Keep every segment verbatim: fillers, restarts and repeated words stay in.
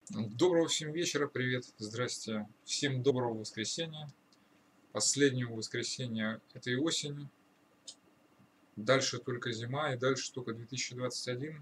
Доброго всем вечера, привет, здрасте. Всем доброго воскресенья. Последнего воскресенья этой осени. Дальше только зима и дальше только две тысячи двадцать один.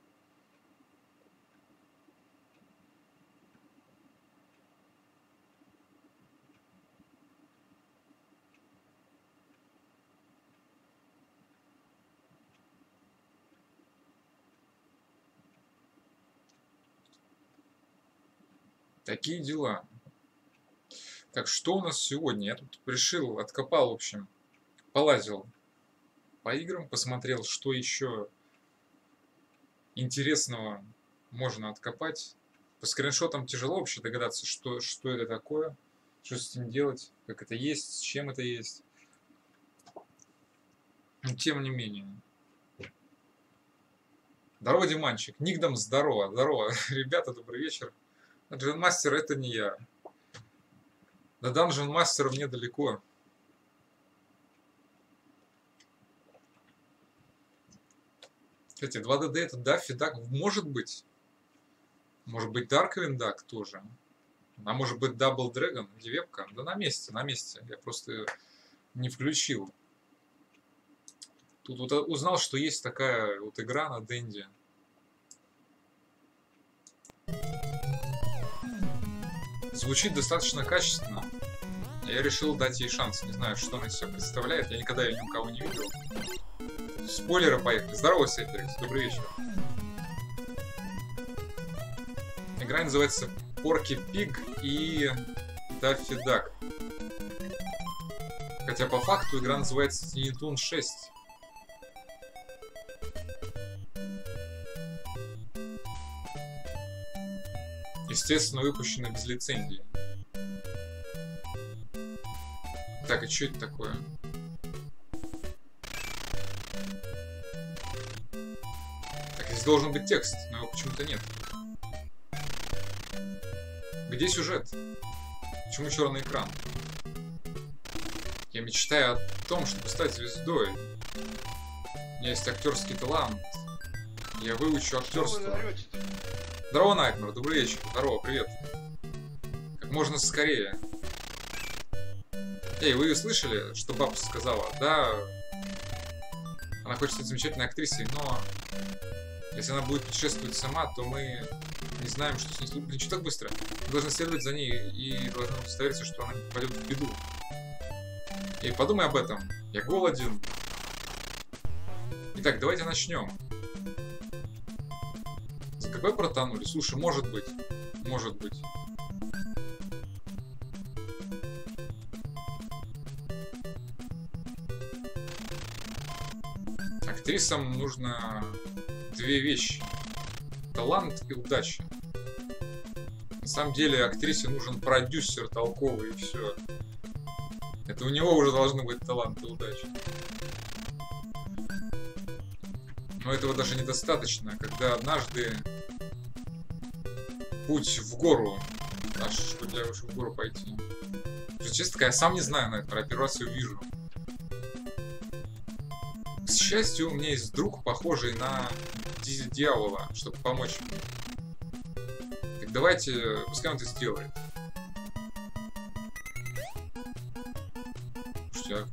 Такие дела. Так, что у нас сегодня? Я тут решил, откопал, в общем, полазил по играм, посмотрел, что еще интересного можно откопать. По скриншотам тяжело вообще догадаться, что, что это такое, что с этим делать, как это есть, с чем это есть. Но тем не менее. Здорово, Диманчик. Никдом здорово. Здорово. Ребята, добрый вечер. Dungeon Master это не я. До Dungeon Master мне далеко. Кстати, два дэ дэ это Даффи Дак. Может быть. Может быть Darkwing Duck тоже. А может быть Double Dragon, девепка. Да на месте, на месте. Я просто не включил. Тут вот узнал, что есть такая вот игра на Денди. Звучит достаточно качественно. Я решил дать ей шанс. Не знаю, что она из себя представляет. Я никогда ее ни у кого не видел. Спойлеры поехали. Здорово, Сейферикс. Добрый вечер. Игра называется Porky Pig и Daffy Duck. Хотя по факту игра называется Tiny Toon шесть. Естественно, выпущена без лицензии. Так, и что это такое? Так, здесь должен быть текст, но его почему-то нет. Где сюжет? Почему черный экран? Я мечтаю о том, чтобы стать звездой. У меня есть актерский талант. Я выучу актерство. Здорово, Найтмер, добрый вечер. Здорово, привет. Как можно скорее. Эй, вы слышали, что бабушка сказала? Да, она хочет стать замечательной актрисой, но если она будет путешествовать сама, то мы не знаем, что с ней случится. Блин, что так быстро? Мы должны следовать за ней и должны удостовериться, что она не попадет в беду. Эй, подумай об этом. Я голоден. Итак, давайте начнем. За КП протонули? Слушай, может быть. Может быть. Актрисам нужно две вещи. Талант и удача. На самом деле актрисе нужен продюсер толковый и все. Это у него уже должны быть талант и удача. Но этого даже недостаточно, когда однажды путь в гору, аж что для того, чтобы в гору пойти. Честно, я сам не знаю на это, про первый раз ее вижу. К счастью, у меня есть друг, похожий на дьявола, чтобы помочь мне. Так давайте, пускай он это сделает. Пуштяк.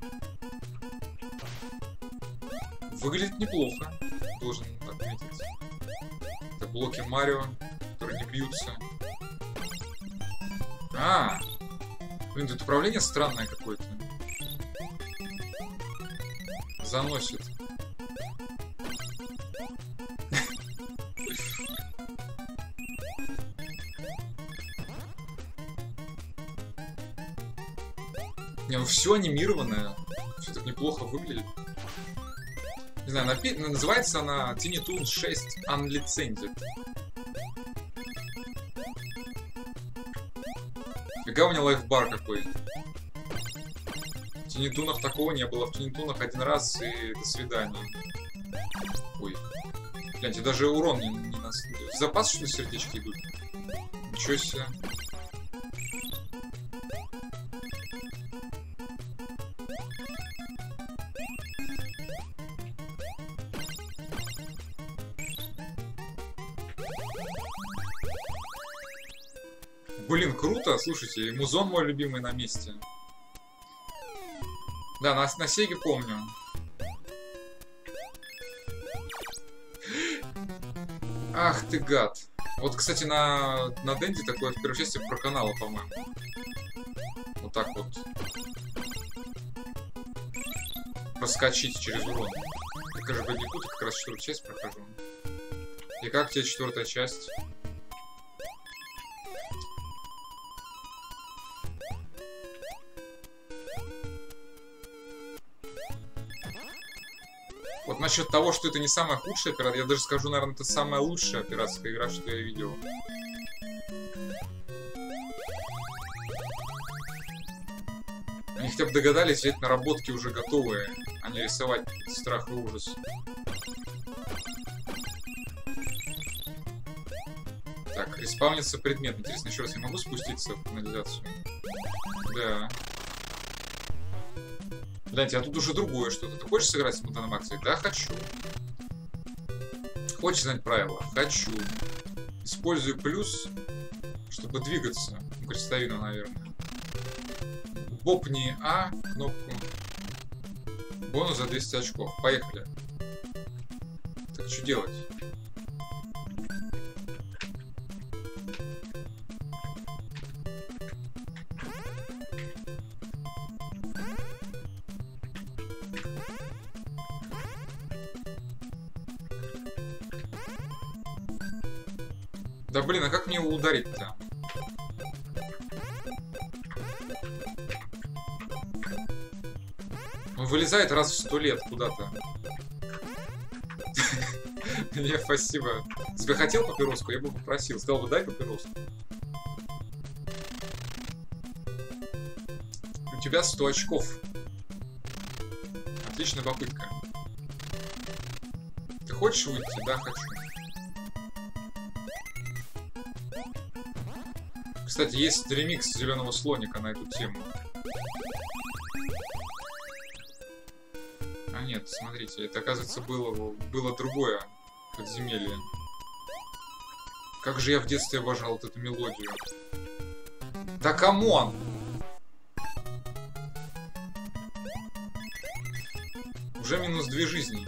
Выглядит неплохо, должен отметить. Это блоки Марио, которые не бьются. А, блин, тут управление странное какое-то. Заносит. Не, ну все анимированное. Все так неплохо выглядит. Не знаю, напи... называется она Tiny Toon шесть Unlicensed. Фига у меня лайфбар какой. В Tiny Toon'ах такого не было. В Tiny Toon'ах один раз и до свидания. Ой. Гляньте, даже урон не, не нас... В запас, что ли, сердечки идут? Ничего себе. Блин, круто, слушайте, и музон мой любимый на месте. Да, на, на Сеге помню. Ах ты гад. Вот, кстати, на, на Денди такое в первой части проканало, по-моему. Вот так вот. Проскочить через урон. Я, кажется, Бандикута как раз четвертую часть прохожу. И как тебе четвертая часть? Вот насчет того, что это не самая худшая пиратская, я даже скажу, наверное, это самая лучшая пиратская игра, что я видел. Они хотя бы догадались взять наработки уже готовые, а не рисовать страх и ужас. Так, респаунится предмет. Интересно, еще раз я могу спуститься в канализацию? Да. Гляньте, а тут уже другое что-то. Ты хочешь сыграть с Мотаном акцией? Да, хочу. Хочешь знать правила? Хочу. Использую плюс, чтобы двигаться. Ну, крестовину, наверное. Бопни А, кнопку. Бонус за двести очков. Поехали. Так, что делать? Да блин, а как мне его ударить-то? Он вылезает раз в сто лет куда-то. Не, спасибо. Если бы я хотел папироску, я бы попросил. Сказал бы, дай папироску. У тебя сто очков. Отличная попытка. Ты хочешь выйти? Да, хочу. Кстати, есть ремикс Зеленого слоника на эту тему. А нет, смотрите, это, оказывается, было, было другое подземелье. Как же я в детстве обожал вот эту мелодию. Да камон! Уже минус две жизни.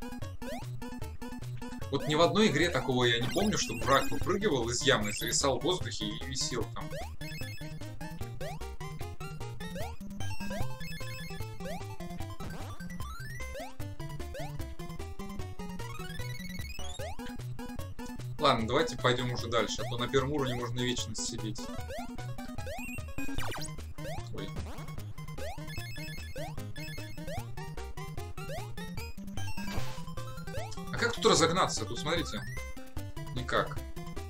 Вот ни в одной игре такого я не помню, чтобы враг выпрыгивал из ямы, зависал в воздухе и висел там. Ладно, давайте пойдем уже дальше, а то на первом уровне можно вечность сидеть. Ой. А как тут разогнаться? Тут, смотрите. Никак.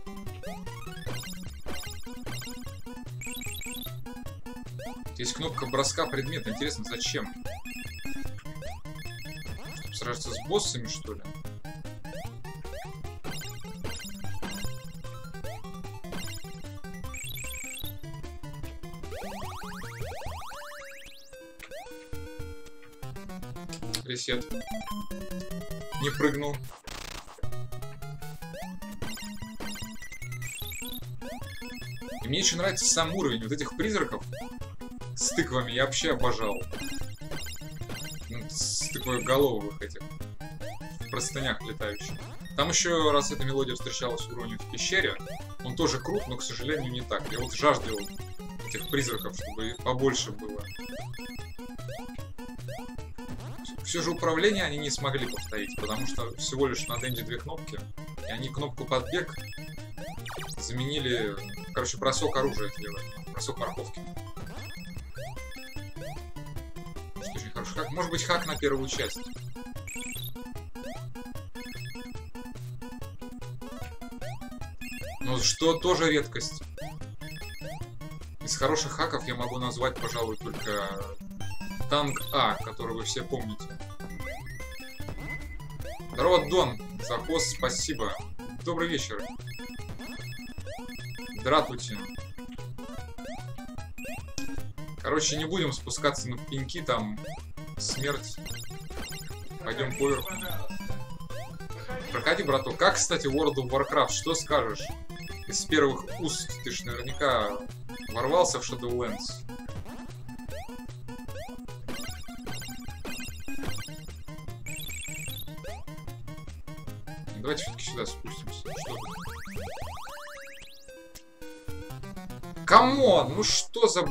Есть кнопка броска предмета. Интересно, зачем? Чтобы сражаться с боссами, что ли? Ресет. Не прыгнул. И мне еще нравится сам уровень вот этих призраков с тыквами. Я вообще обожал. С тыквоголовых этих. В простынях летающих. Там еще раз эта мелодия встречалась в уровне в пещере. Он тоже крут, но, к сожалению, не так. Я вот жаждал этих призраков, чтобы их побольше было. Все же управление они не смогли повторить, потому что всего лишь на Денди две кнопки, и они кнопку подбег заменили, короче, бросок оружия делали, бросок морковки. Что очень хорошо. Как, может быть, хак на первую часть. Но что тоже редкость. Из хороших хаков я могу назвать, пожалуй, только танк А, который вы все помните. Здорово, Дон. За пост спасибо. Добрый вечер. Здравствуйте. Короче, не будем спускаться на пеньки, там смерть. Пойдем поверху. Проходи, браток. Как, кстати, World of Warcraft? Что скажешь? из первых уст ты ж наверняка ворвался в Shadowlands. Давайте все-таки сюда спустимся. Что? Камон, ну что за...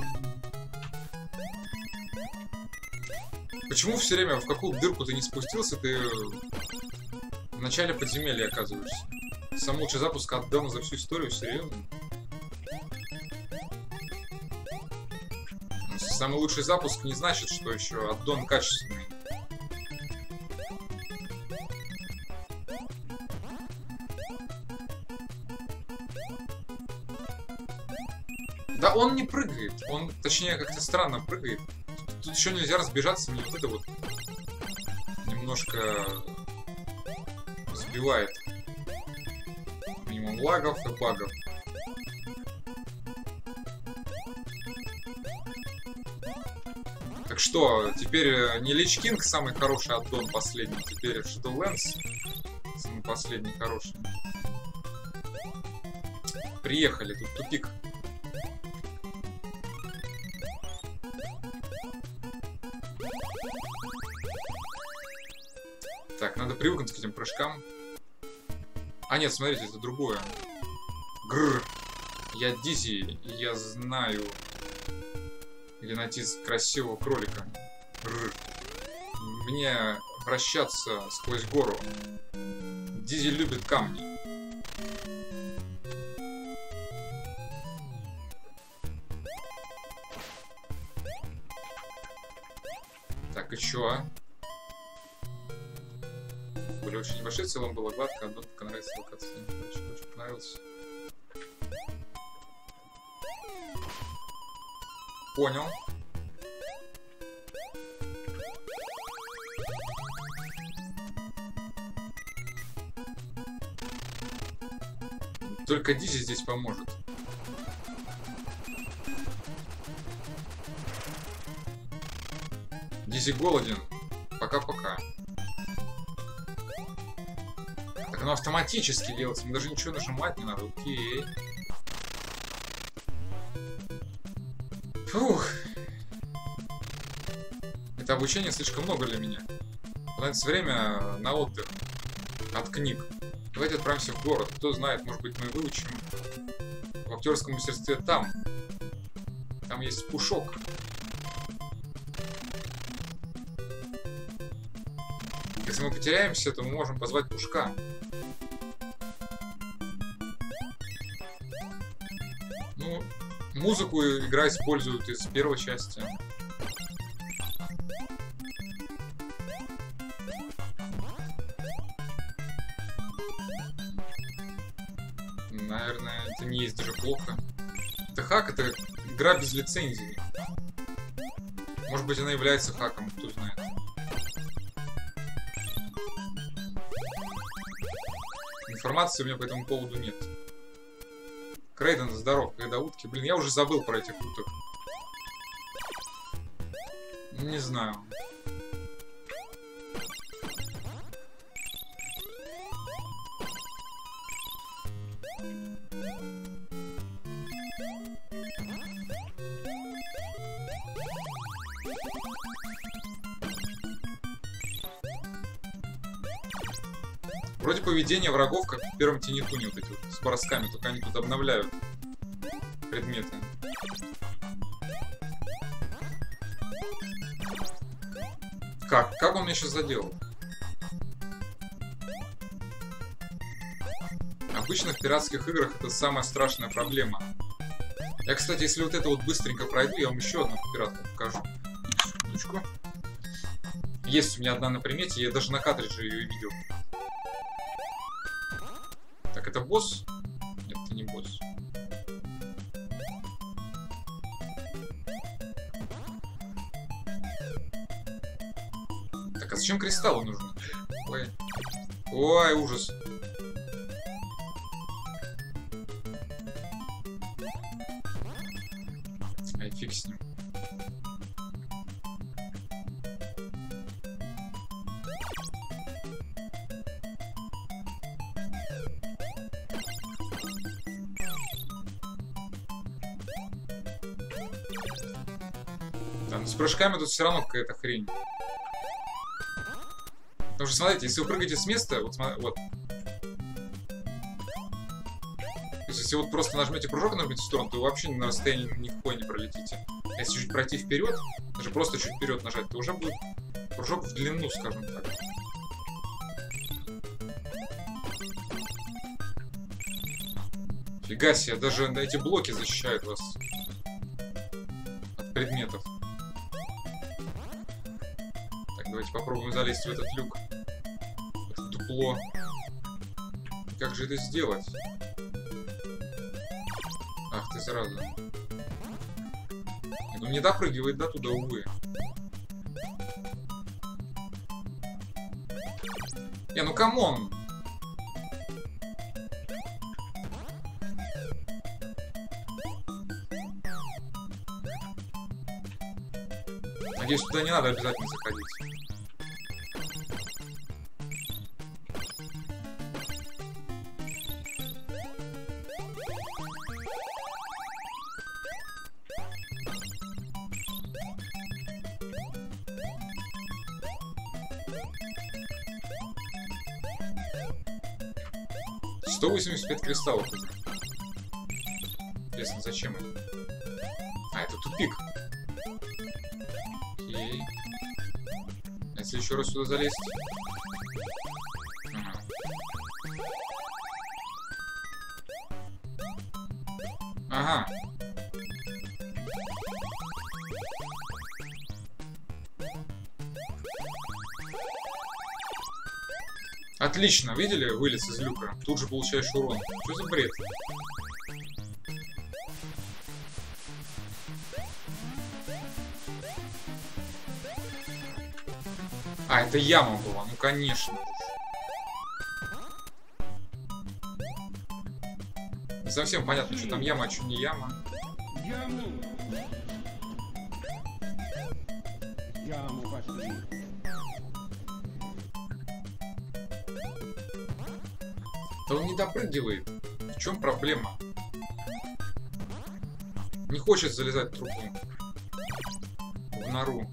Почему все время, в какую дырку ты не спустился, ты в начале подземелья оказываешься? Самый лучший запуск аддона за всю историю, серьезно? Самый лучший запуск не значит, что еще аддон качественный. Да он не прыгает, он, точнее, как-то странно прыгает. Тут еще нельзя разбежаться, мне вот это вот немножко сбивает. Минимум лагов и багов. Так что, теперь не Лич Кинг самый хороший аддон последний, теперь Shadowlands самый последний хороший. Приехали, тут тупик. Так, надо привыкнуть к этим прыжкам. А нет, смотрите, это другое. Гррр. Я Дизи, и я знаю, где найти красивого кролика. Гррр. Мне вращаться сквозь гору. Дизи любит камни. Так, и чё? Были очень небольшие, в целом было гладко, одно пока нравится локация. Очень, очень понравился. Понял. Только Дизи здесь поможет. Дизи голоден. Пока-пока. Так оно автоматически делается. Мне даже ничего нажимать не надо. Окей. Фух. Это обучение слишком много для меня. Понадобится время на отдых от книг. Давайте отправимся в город. Кто знает, может быть, мы выучим в актерском мастерстве там. Там есть Пушок. Если мы потеряемся, то мы можем позвать Пушка. Ну, музыку игра используют из первой части. Наверное, это не есть даже плохо. Это хак, это игра без лицензии. Может быть, она является хаком, кто знает. Информации у меня по этому поводу нет. Крейден, здоров, когда утки. Блин, я уже забыл про этих уток. Не знаю. Вроде поведение врагов, как в первом Тинитуне, вот эти вот с бросками, только они тут обновляют предметы. Как? Как он меня сейчас задел? Обычно в пиратских играх это самая страшная проблема. Я, кстати, если вот это вот быстренько пройду, я вам еще одну пиратку покажу. Секундочку. Есть у меня одна на примете, я даже на картридже ее видел. Так, это босс? Нет, это не босс. Так, а зачем кристаллы нужны? Ой. Ой, ужас. Ай, фиг с ним. Да, но с прыжками тут все равно какая-то хрень. Потому что, смотрите, если вы прыгаете с места, вот, вот. То есть, если вот просто нажмете прыжок, нажмете в сторону, то вы вообще на расстоянии никакой не пролетите. А если чуть пройти вперед, даже просто чуть вперед нажать, то уже будет прыжок в длину, скажем так. Фига себе, даже эти блоки защищают вас от предметов. Так, давайте попробуем залезть в этот люк. В это дупло. Как же это сделать? Ах ты, зараза. Ну не допрыгивает до туда, увы. Не, ну камон! Надеюсь, туда не надо обязательно заходить. сто восемьдесят пять кристаллов. Интересно, зачем они? А, это тупик. Окей. А если еще раз сюда залезть? Ага. Ага. Отлично, видели? Вылез из люка. Тут же получаешь урон. Что за бред? А, это яма была. Ну, конечно. Не совсем понятно, что там яма, а что не яма. Яму. Яму пошли. Да он не допрыгивает. В чем проблема? Не хочет залезать в трубу. В нору.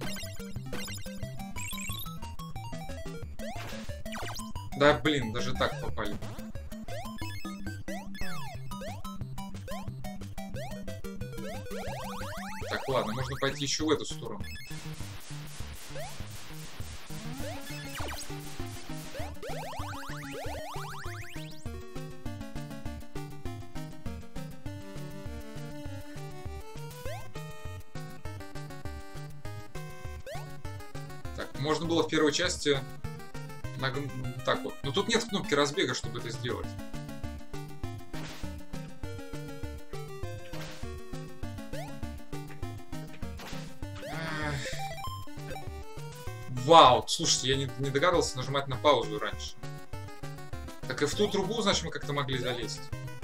Да, блин, даже так попали. Так, ладно, можно пойти еще в эту сторону. Так, можно было в первой части... Наг... Так вот. Но тут нет кнопки разбега, чтобы это сделать. Вау! Слушайте, я не, не догадывался нажимать на паузу раньше. Так и в ту трубу, значит, мы как-то могли залезть.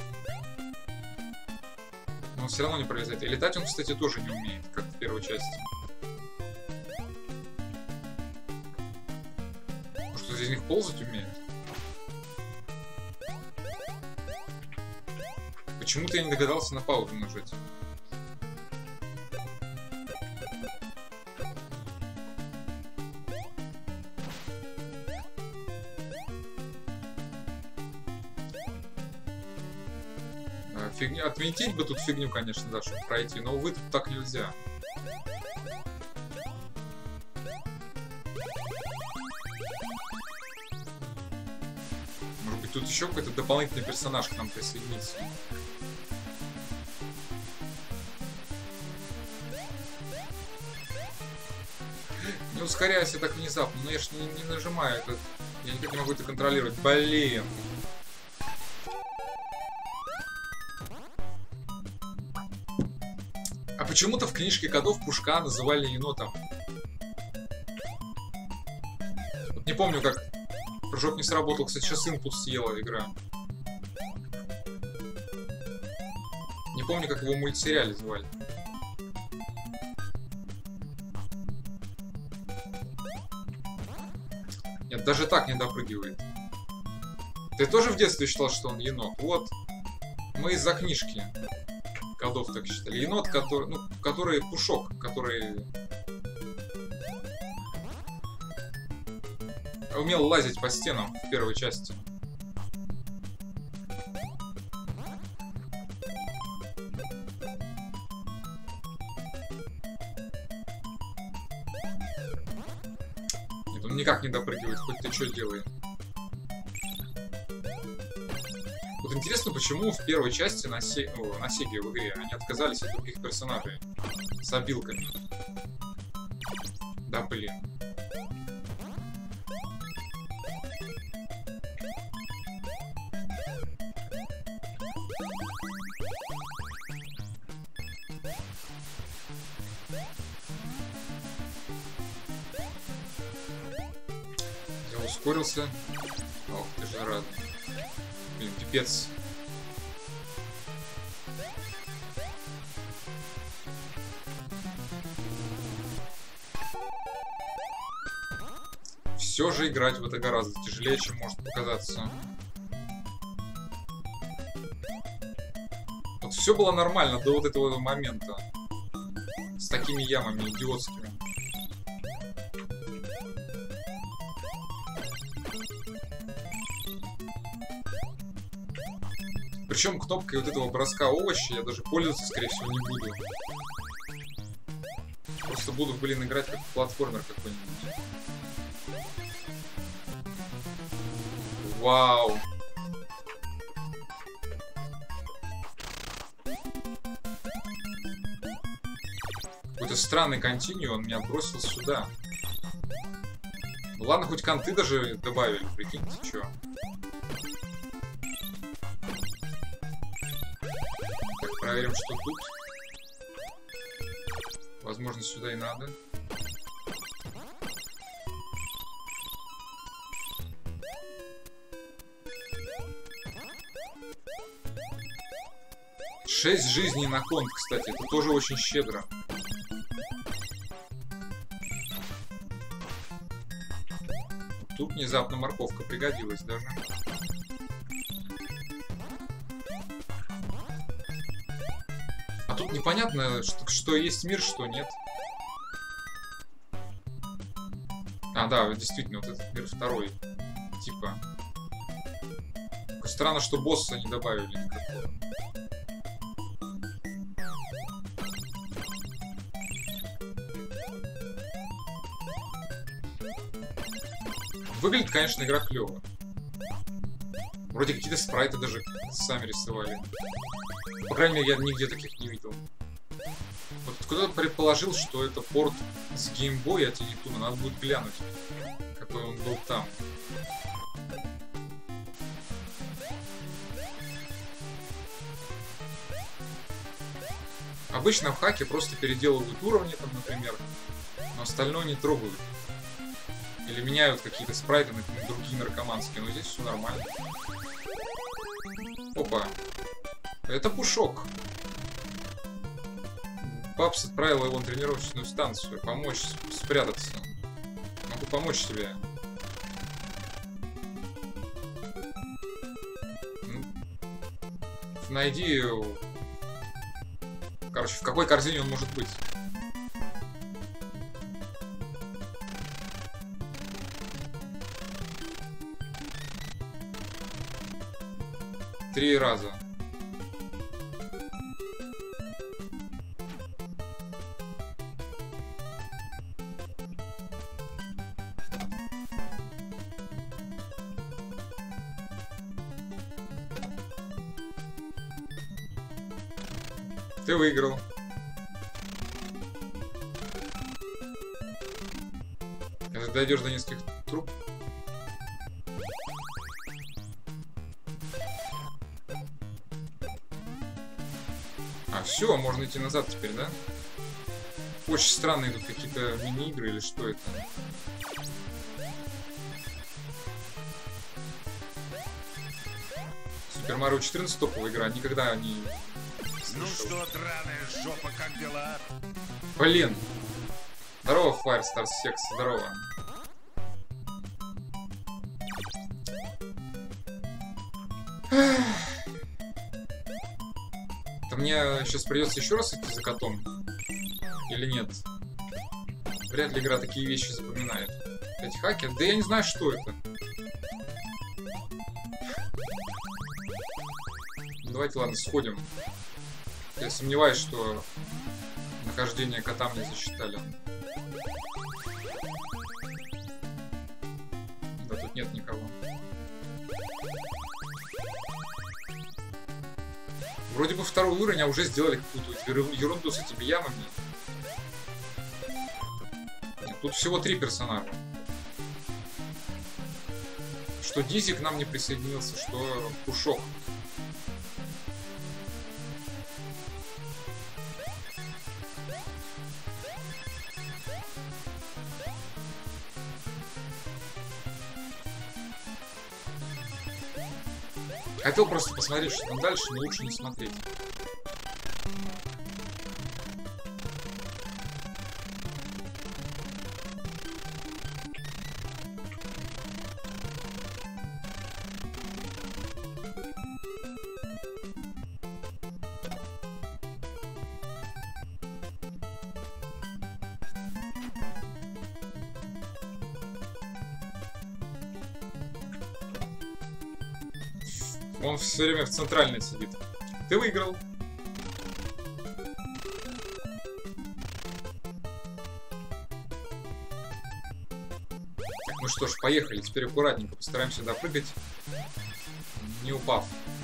Но он все равно не пролезает. И летать он, кстати, тоже не умеет, как в первой части. Из них ползать умеет. Почему-то я не догадался на паузу нажать. А, фигня. Отвинтить бы тут фигню, конечно, да, чтобы пройти, но увы, тут так нельзя. Тут еще какой-то дополнительный персонаж к нам присоединится. Не ускоряйся так внезапно, но я ж не, не нажимаю это. Я никак не могу это контролировать. Блин. А почему-то в книжке кодов Пушка называли енотом. Вот не помню, как прыжок не сработал. Кстати, сейчас импульс съела игра. Не помню, как его в мультсериале звали. Нет, даже так не допрыгивает. Ты тоже в детстве считал, что он енот? Вот. Мы из-за книжки кодов так считали. Енот, который, ну, который Пушок, который умел лазить по стенам в первой части. Нет, он никак не допрыгивает, хоть ты что делай. Вот интересно, почему в первой части на, се... О, на Сеге в игре они отказались от других персонажей с обилками. Да блин. Я ускорился. Ох, ты же рад. Блин, пипец. Все же играть в это гораздо тяжелее, чем может показаться. Вот все было нормально до вот этого момента. С такими ямами идиотскими. Причем кнопкой вот этого броска овощи я даже пользоваться, скорее всего, не буду. Просто буду, блин, играть как платформер какой-нибудь. Вау. Какой-то странный континью, он меня бросил сюда. Ну ладно, хоть конты даже добавили, прикиньте, чё. Так, проверим, что тут. Возможно, сюда и надо. Шесть жизней на конт, кстати, это тоже очень щедро. Тут внезапно морковка пригодилась даже. А тут непонятно, что, что есть мир, что нет. А, да, действительно, вот этот мир второй. Типа. Странно, что босса не добавили никакого. Выглядит, конечно, игра клёво. Вроде какие-то спрайты даже сами рисовали. По крайней мере, я нигде таких не видел. Вот кто-то предположил, что это порт с геймбоя от Tiny Toon. Надо будет глянуть, какой он был там. Обычно в хаке просто переделывают уровни, там, например, но остальное не трогают. Или меняют какие-то спрайты на другие наркоманские, но здесь все нормально. Опа. Это Пушок. Папс отправил его на тренировочную станцию. Помочь спрятаться. Могу помочь тебе. Найди... Короче, в какой корзине он может быть? Три раза. Ты выиграл. Когда дойдешь до нескольких труб. А, все, можно идти назад теперь, да? Очень странные тут какие-то мини-игры или что это? Супер Марио четырнадцать топовая игра, никогда не... Ну что, драная жопа, как дела? Блин! Здорово, Firestar Sex, здорово. Да мне сейчас придется еще раз идти за котом? Или нет? Вряд ли игра такие вещи запоминает. Эти хаки? Да я не знаю, что это. Давайте, ладно, сходим. Я сомневаюсь, что нахождение кота мне засчитали. Да, тут нет никого. Вроде бы второй уровень, а уже сделали какую-то ерунду с этими ямами. Нет, тут всего три персонажа. Что Дизи к нам не присоединился, что Пушок. Хотел просто посмотреть, что там дальше, но лучше не смотреть. Он все время в центральной сидит. Ты выиграл. Так, ну что ж, поехали. Теперь аккуратненько постараемся допрыгать, не упав.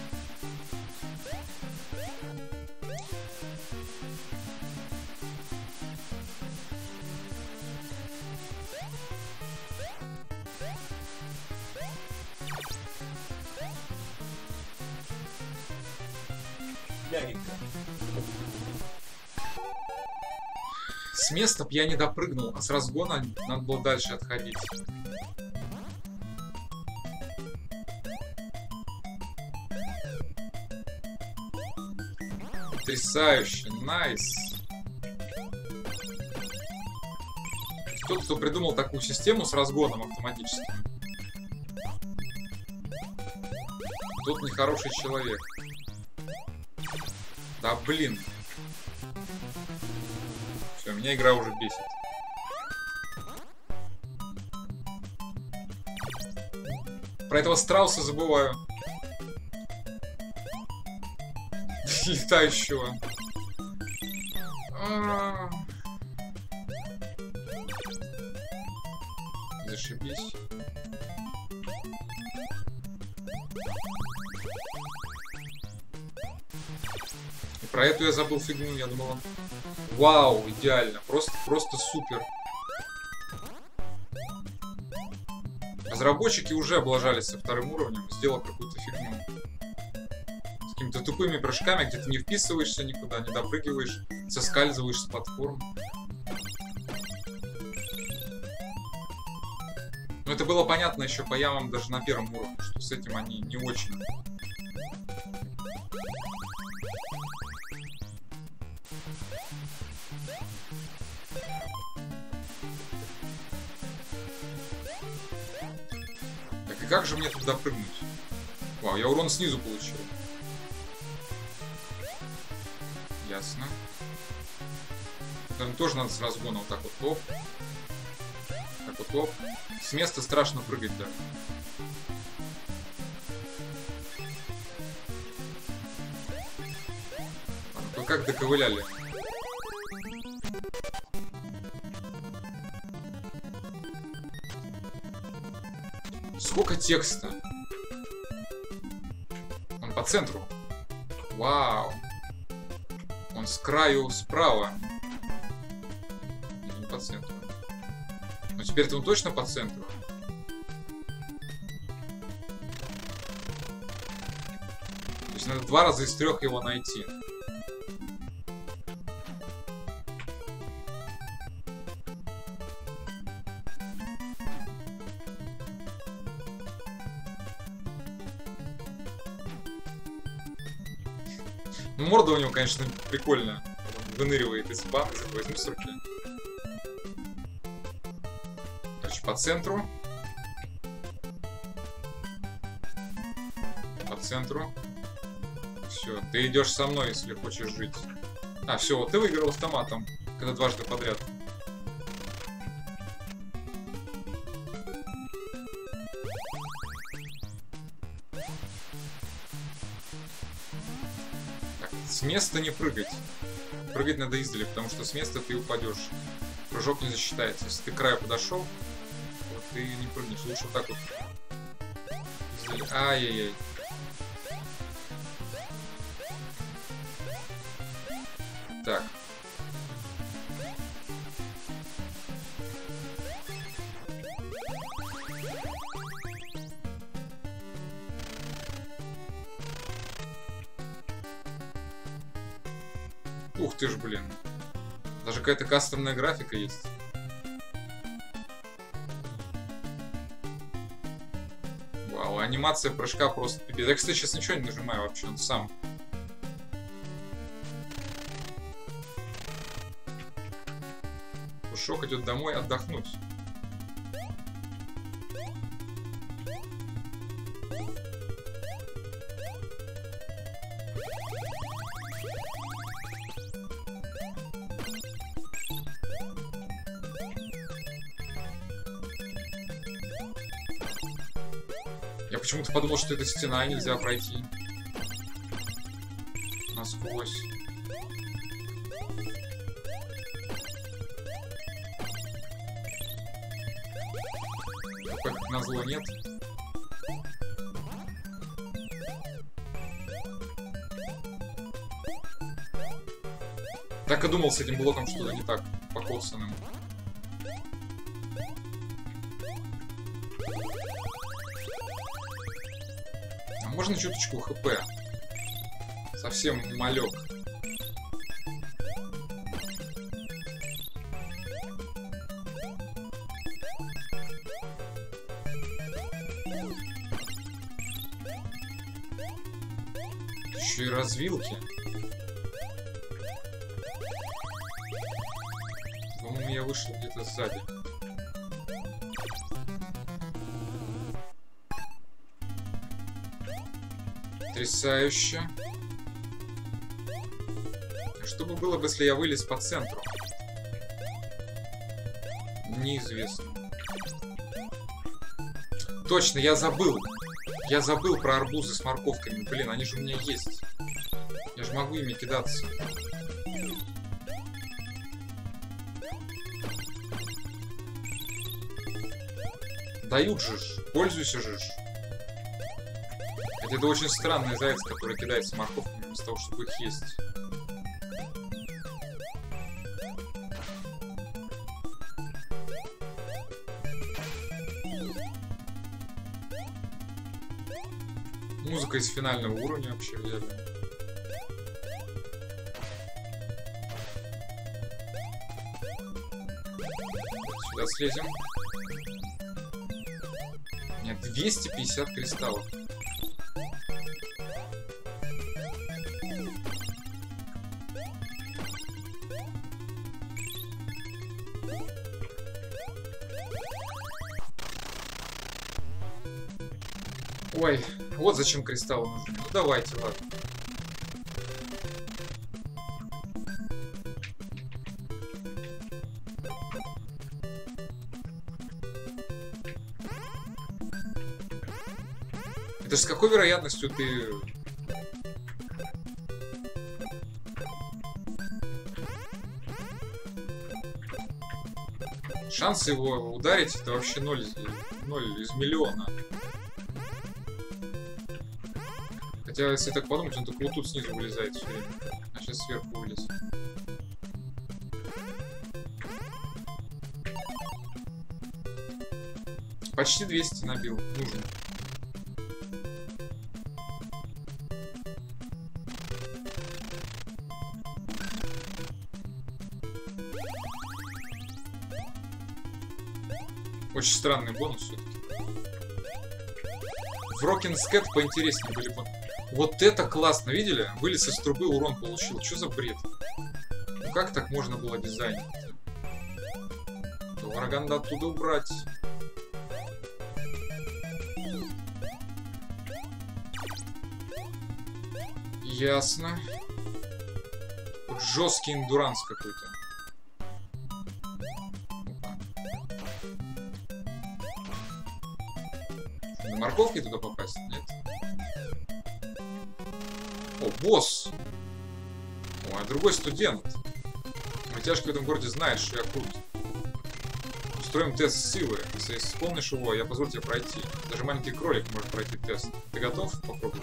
С места б я не допрыгнул, а с разгона надо было дальше отходить. Потрясающе, найс. Тот, кто придумал такую систему с разгоном автоматическим, тот нехороший человек. Да блин. Все, меня игра уже бесит. Про этого страуса забываю. Летающего. Зашибись. И про эту я забыл фигню, я думал. Вау, идеально. Просто, просто супер. Разработчики уже облажались со вторым уровнем, сделав какую-то фигню. С какими-то тупыми прыжками, где ты не вписываешься никуда, не допрыгиваешь, соскальзываешь с платформ. Но это было понятно еще по ямам даже на первом уровне, что с этим они не очень. Так и как же мне туда прыгнуть? Вау, я урон снизу получил. Ясно. Там тоже надо с разгона вот так вот топ. Так вот топ. С места страшно прыгать даже. Ладно, как доковыляли. Сколько текста? Он по центру. Вау. Он с краю справа. Или не по центру. Но теперь-то он точно по центру. То есть надо два раза из трех его найти. Ну, морда у него, конечно, прикольная. Он выныривает из бан, из этого, из мусорки. Короче, по центру. По центру. Все, ты идешь со мной, если хочешь жить. А, все, вот ты выиграл автоматом, когда дважды подряд. С места не прыгать. Прыгать надо издали, потому что с места ты упадешь. Прыжок не засчитается. Если ты к краю подошел, вот ты не прыгнешь. Лучше вот так вот. Издали. Ай-яй-яй. Так. Ух ты ж, блин. Даже какая-то кастомная графика есть. Вау, анимация прыжка просто пипец. Я, кстати, сейчас ничего не нажимаю вообще, он сам. Пушок идет домой отдохнуть. Я почему-то подумал, что это стена, и нельзя пройти насквозь. Как назло нет. Так и думал, с этим блоком что-то не так, покоцанным. А можно чуточку хп? Совсем малек. Еще и развилки. По-моему, я вышел где-то сзади. Потрясающе. Что бы было бы, если я вылез по центру? Неизвестно. Точно, я забыл. Я забыл про арбузы с морковками. Блин, они же у меня есть. Я же могу ими кидаться. Дают же ж. Пользуйся же ж. Хотя это очень странный заяц, который кидается морковками вместо того, чтобы их есть. Музыка из финального уровня вообще взяли. Сюда слезем. Нет, двести пятьдесят кристаллов. Ой, вот зачем кристаллы нужны. Ну давайте, ладно. Это же с какой вероятностью ты... Шанс его ударить это вообще ноль, ноль из миллиона. Хотя, если так подумать, он только вот тут снизу вылезает все время. А сейчас сверху вылез. Почти двести набил. Нужен. Очень странный бонус все-таки. В Рокинскэт поинтереснее были бы. Вот это классно, видели? Вылез из трубы, урон получил. Что за бред? Ну как так можно было дизайнить? Врага надо оттуда убрать. Ясно. Вот жесткий эндуранс какой-то. На морковке туда попасть? Нет. О, босс! О, а другой студент. Мультяшка в этом городе знает, что я крут. Устроим тест силы. Если исполнишь его, я позволю тебе пройти. Даже маленький кролик может пройти тест. Ты готов попробовать?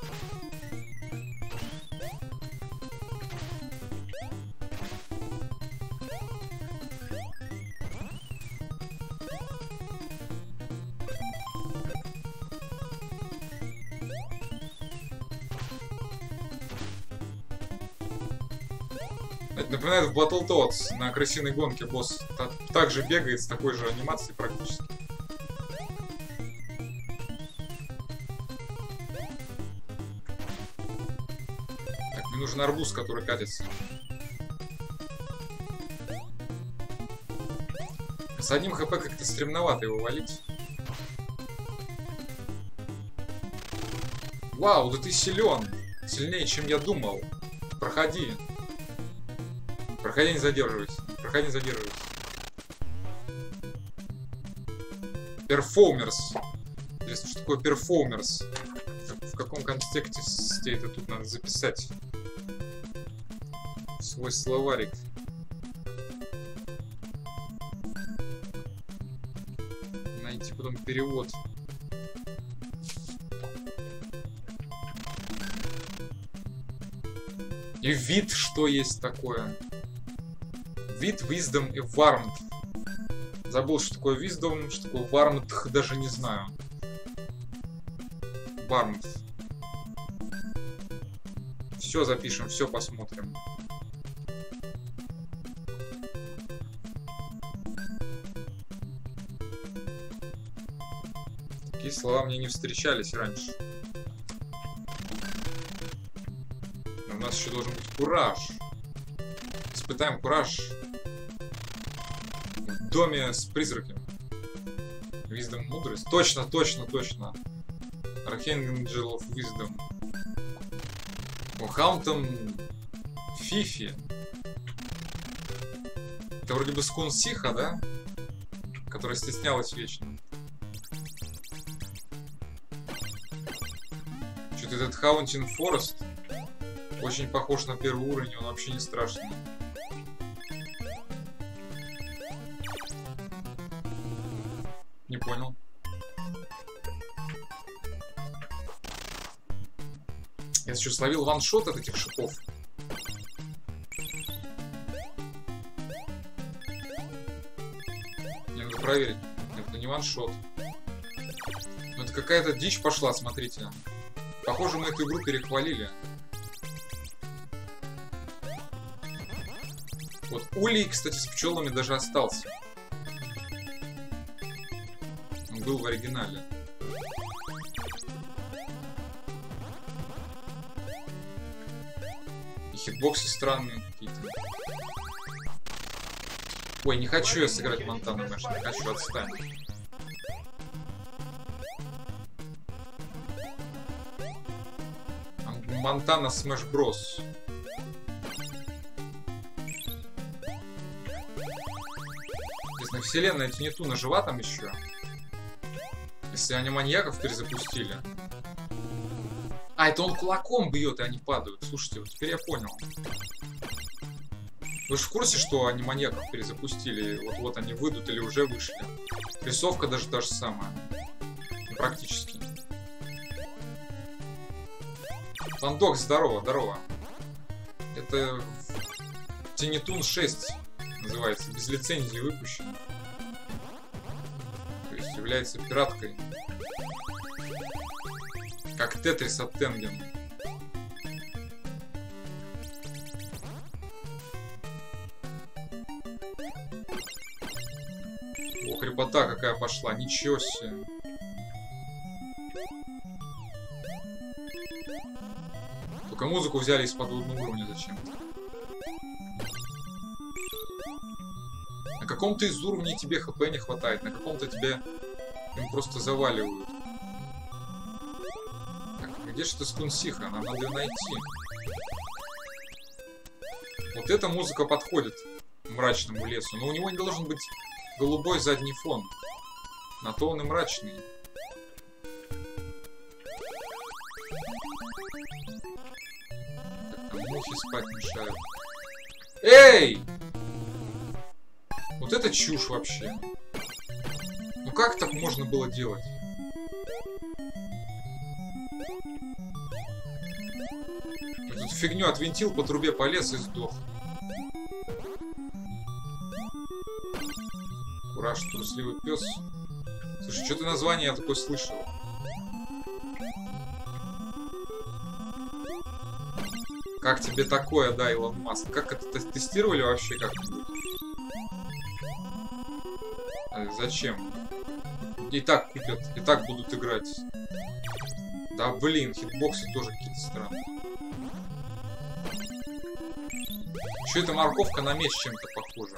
Это напоминает в Battletoads на крысиной гонке босс та также бегает с такой же анимацией практически. Так, мне нужен арбуз, который катится. С одним хп как-то стремновато его валить. Вау, да ты силен! Сильнее, чем я думал. Проходи. Проходи, не задерживайся. Проходи, не задерживайся. Перформерс. Интересно, что такое перформерс? В каком контексте это тут надо записать? Свой словарик. Найти потом перевод. И вид, что есть такое. Вид, Wisdom и Warmth. Забыл, что такое Wisdom, что такое Warmth, даже не знаю. Warmth. Все запишем, все посмотрим. Такие слова мне не встречались раньше. Но у нас еще должен быть кураж. Испытаем кураж в доме с призраками. Wisdom, мудрость. Точно, точно, точно. Archangel of Wisdom. О, Хаунтом Фифи. Это вроде бы Скунсиха, да? Которая стеснялась вечно. Что-то этот Хаунтин Форест очень похож на первый уровень, он вообще не страшный. Не понял. Я еще словил ваншот от этих шипов. Мне надо проверить. Это не ваншот. Но это какая-то дичь пошла, смотрите. Похоже, мы эту игру перехвалили. Вот улей, кстати, с пчелами даже остался. Он был в оригинале. И хитбоксы странные какие-то. Ой, не хочу я сыграть Монтана Мэш, не хочу, отстань. Монтана Смэш Брос. Интересно, вселенная Тинитуна жива там еще? Если они маньяков перезапустили. А, это он кулаком бьет, и они падают. Слушайте, вот теперь я понял. Вы же в курсе, что они маньяков перезапустили? Вот-вот они выйдут или уже вышли. Рисовка даже та же самая. Практически. Фандок, здорово, здорово. Это Тинитун шесть называется, без лицензии выпущен. То есть является пираткой. Как Тетрис от Тенген. О, крепота какая пошла, ничего себе. Только музыку взяли из-под уровня зачем-то. На каком-то из уровней тебе хп не хватает, на каком-то тебе им просто заваливают. Так, где же ты Скунсиха? Нам надо ее найти. Вот эта музыка подходит мрачному лесу, но у него не должен быть голубой задний фон. На то он и мрачный. Мухи спать мешают. Эй! Вот это чушь вообще. Ну как так можно было делать? Тут фигню отвинтил, по трубе полез и сдох. Кураж, трусливый пес. Слушай, что-то название я такое слышал. Как тебе такое, да, Илон Маск? Как это тестировали вообще как-нибудь? А зачем? И так купят, и так будут играть. Да блин, хитбоксы тоже какие-то странные. Еще эта морковка на меч чем-то похожа.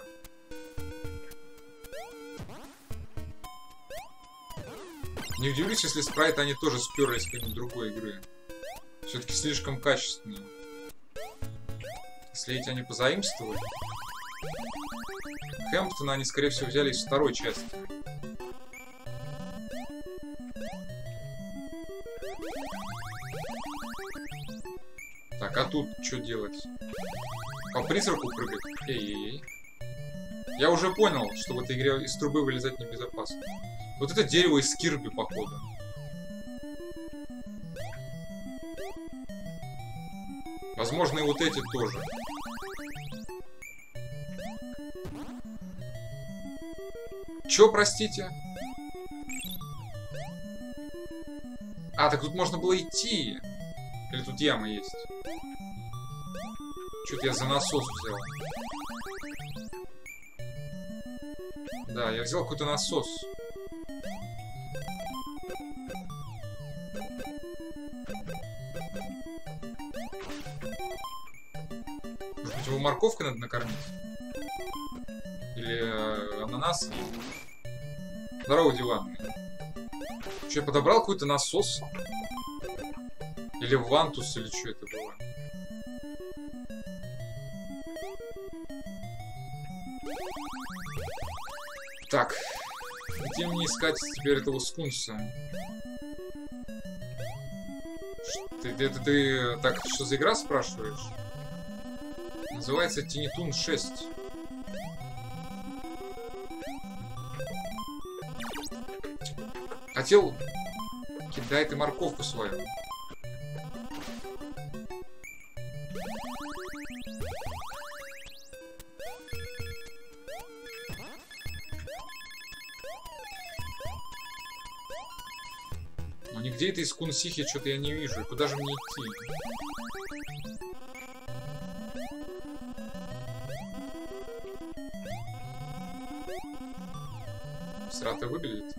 Не удивлюсь, если спрайты они тоже сперли с какой-нибудь другой игры. Все-таки слишком качественные. Если эти они позаимствовали. Хэмптона они, скорее всего, взяли из второй части. Так, а тут что делать? По призраку прыгать? Эй-эй-эй. Я уже понял, что в этой игре из трубы вылезать небезопасно. Вот это дерево из Кирби, походу. Возможно, и вот эти тоже. Чё, простите? А, так тут можно было идти. Или тут яма есть? Чё-то я за насос взял. Да, я взял какой-то насос. Может быть, его морковкой надо накормить? Или э, ананас? Здорово, диван. Че, я подобрал какой-то насос? Или вантус, или что это было? Так. Где мне искать теперь этого скунса? Ты, ты, ты, ты так, что за игра спрашиваешь? Называется Тинитун шесть. Хотел... Кидай ты морковку свою. Но нигде этой скунсихи что-то я не вижу. И куда же мне идти? Срато выглядит.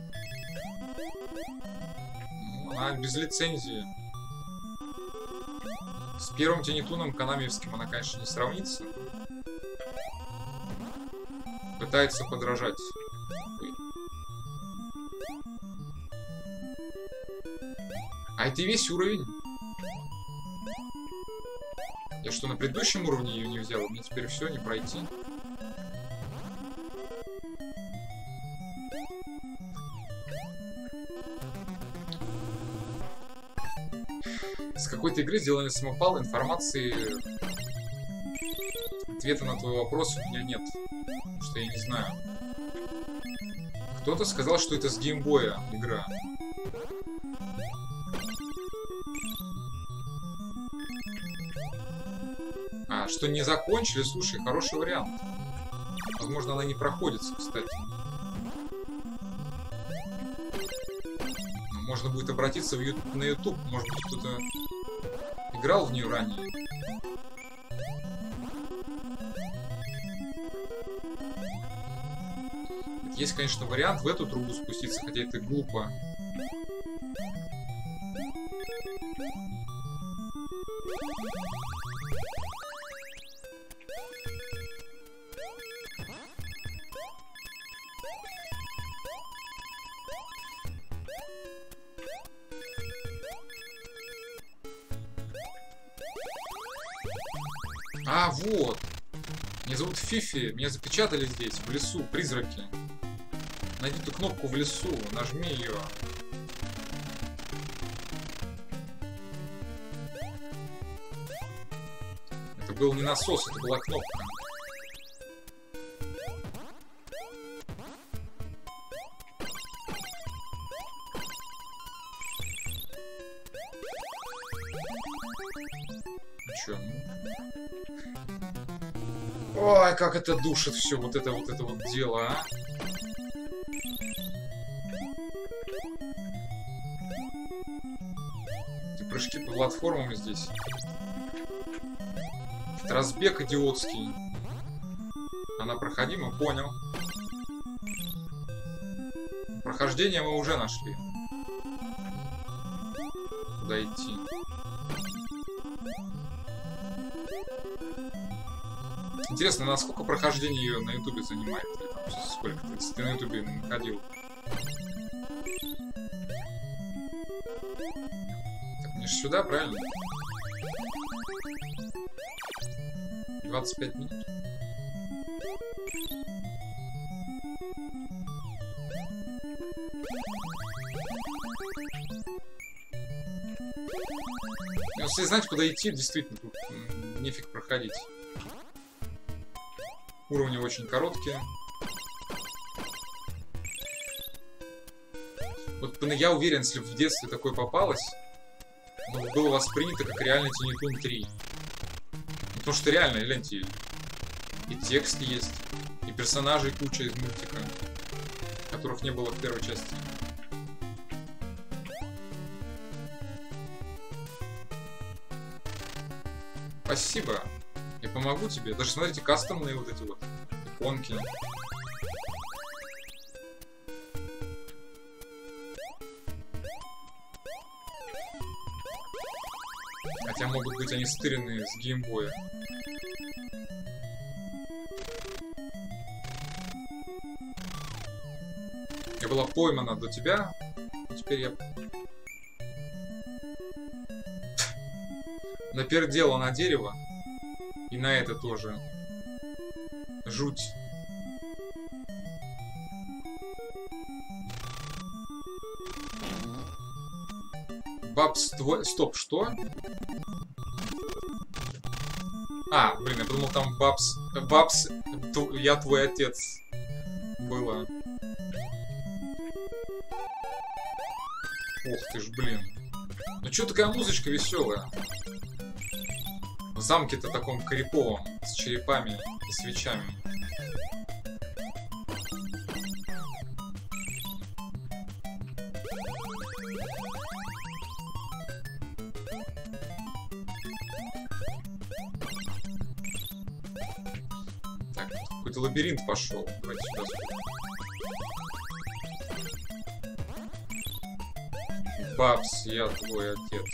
Ну, она без лицензии. С первым Тинитуном канамевским она, конечно, не сравнится. Пытается подражать. А это и весь уровень. Я что, на предыдущем уровне ее не взял? Мне теперь все не пройти. С какой-то игры сделаны самопал, информации, ответа на твой вопрос у меня нет. Потому что я не знаю. Кто-то сказал, что это с геймбоя игра. А, что не закончили? Слушай, хороший вариант. Возможно, она не проходится, кстати. Но можно будет обратиться в ю... на YouTube. Может быть, кто-то играл в нее ранее. Есть, конечно, вариант в эту трубу спуститься, хотя это глупо. А, вот. Меня зовут Фифи. Меня запечатали здесь, в лесу, призраки. Найди эту кнопку в лесу, нажми ее. был не насос, это была кнопка. Чё? Ой, как это душит все, вот это вот это вот дело, а? Эти прыжки по платформам здесь. Это разбег идиотский. Она проходима, понял. Прохождение мы уже нашли. Куда идти? Интересно, насколько прохождение ее на ютубе занимает? Или там сколько ты, если ты на ютубе находил? Так, мне же сюда, правильно? двадцать пять минут. Если знать, куда идти, действительно, тут нефиг проходить. Уровни очень короткие. Вот я уверен, если в детстве такое попалось, оно было воспринято как реально Tiny Toon три. Потому что реально, гляньте, и текст есть, и персонажей куча из мультика, которых не было в первой части. Спасибо. Я помогу тебе. Даже смотрите, кастомные вот эти вот иконки. Хотя могут быть они стыренные с геймбоя. Я была поймана до тебя, а теперь я... напердела на дерево. И на это тоже. Жуть. Бабс твой... Стоп, что? А, блин, я подумал, там Бабс... Бабс... Тв... Я твой отец. Было. Ох ты ж, блин. Ну чё такая музычка веселая? В замке-то таком криповом, с черепами и свечами. Так, какой-то лабиринт пошел. Давайте сюда сходим. Бабс, я твой отец.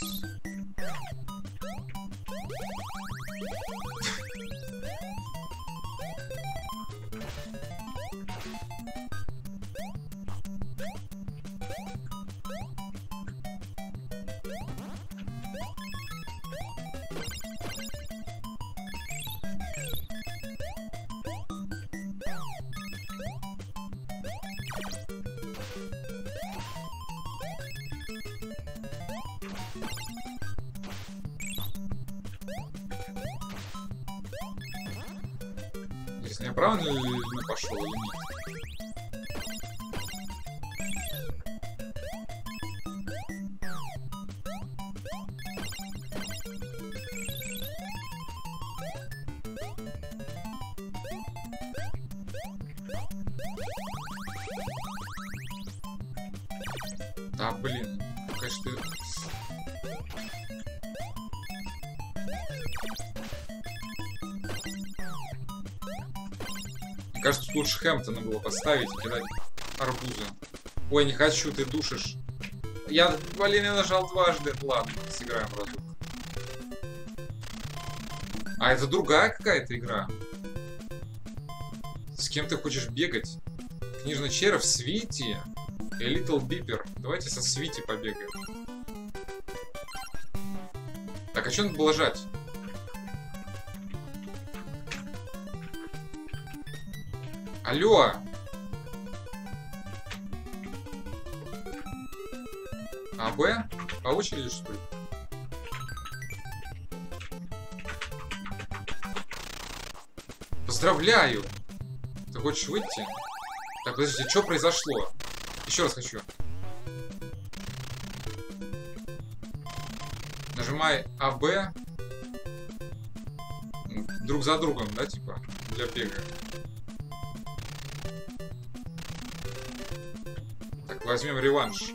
Интересно, я правильно пошел или нет? Да, блин, какая ж ты... Мне кажется, тут лучше Хэмптона было поставить и кидать арбузы. Ой, не хочу, ты душишь. Я, блин, я нажал дважды. Ладно, сыграем разок. А это другая какая-то игра. С кем ты хочешь бегать? Книжный червь, Свити и Литл Бипер. Давайте со Свити побегаем. Так, а что надо было жать? Алло! А, Б? По очереди, что ли? Поздравляю! Ты хочешь выйти? Так, подождите, что произошло? Еще раз хочу. Нажимай А Б. Друг за другом, да, типа? Для бега. Так, возьмем реванш.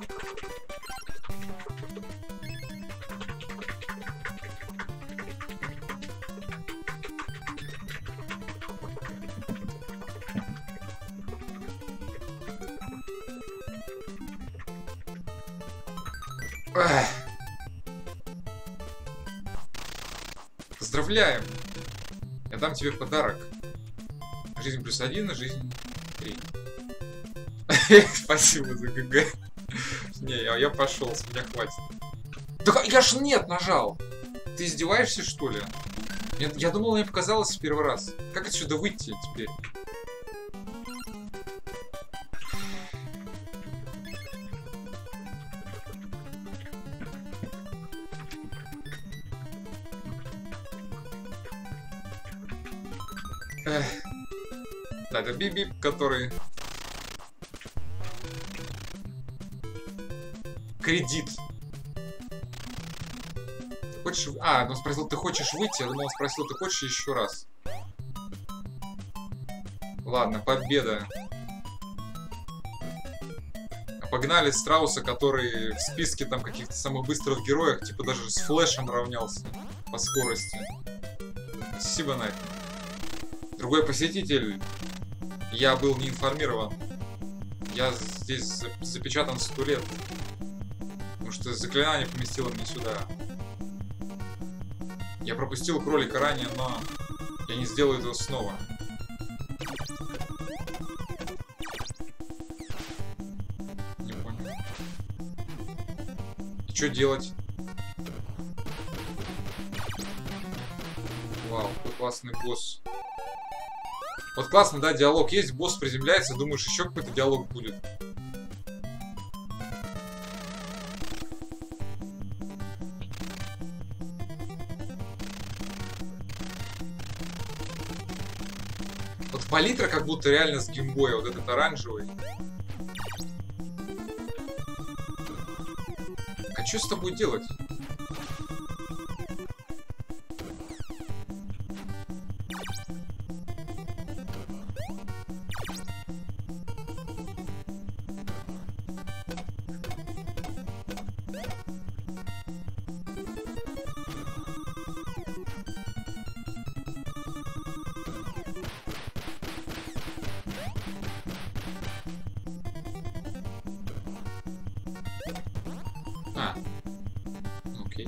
Эх. Поздравляем! Я дам тебе подарок. Жизнь плюс один, жизнь три. Спасибо за ГГ. Не, я, я пошел, с меня хватит. Да я ж нет нажал! Ты издеваешься, что ли? Я, я думал, мне показалось в первый раз. Как отсюда выйти теперь? Эх. Да, это Биби, который... Кредит. Ты хочешь... А, он спросил, ты хочешь выйти? Я думал, он спросил, ты хочешь еще раз? Ладно, победа. Погнали Страуса, который в списке там каких-то самых быстрых героев, типа даже с Флэшем равнялся по скорости. Спасибо, Найт. Другой посетитель. Я был не информирован. Я здесь запечатан сто лет. Потому что заклинание поместило меня сюда. Я пропустил кролика ранее, но я не сделаю этого снова. Не понял. И что делать? Вау, какой классный босс. Вот классно, да, диалог есть, босс приземляется, думаешь, еще какой-то диалог будет. Вот палитра как будто реально с геймбоя, вот этот оранжевый. А что с тобой делать? А, окей.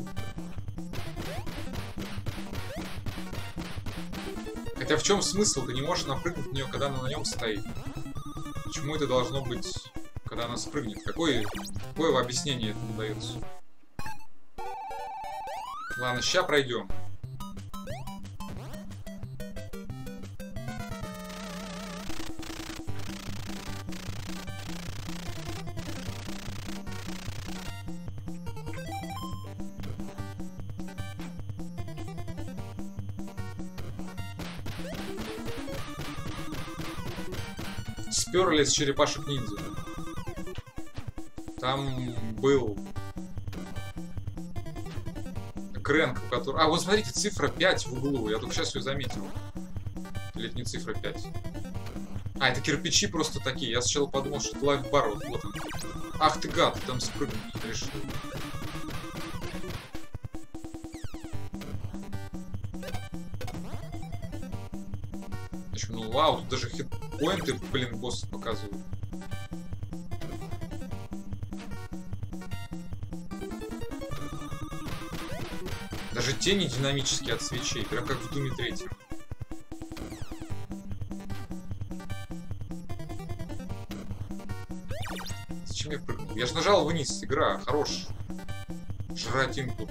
Хотя в чем смысл? Ты не можешь напрыгнуть в нее, когда она на нем стоит. Почему это должно быть, когда она спрыгнет? Какое, какое объяснение этому дается? Ладно, сейчас пройдем. Сперли с черепашек ниндзя. Там был Крэнк, у которого... А, вот смотрите, цифра пять в углу. Я только сейчас ее заметил. Или это не цифра пять? А, это кирпичи просто такие. Я сначала подумал, что это лайфбар. Вот, вот он. Ах ты гад, там спрыгнуть решил. Ну, вау, тут даже хитпоинты, блин, боссы показывают. Даже тени динамические от свечей, прям как в Думе третьем. Зачем я прыгнул? Я же нажал вниз, игра, хорош. Жрать инпут.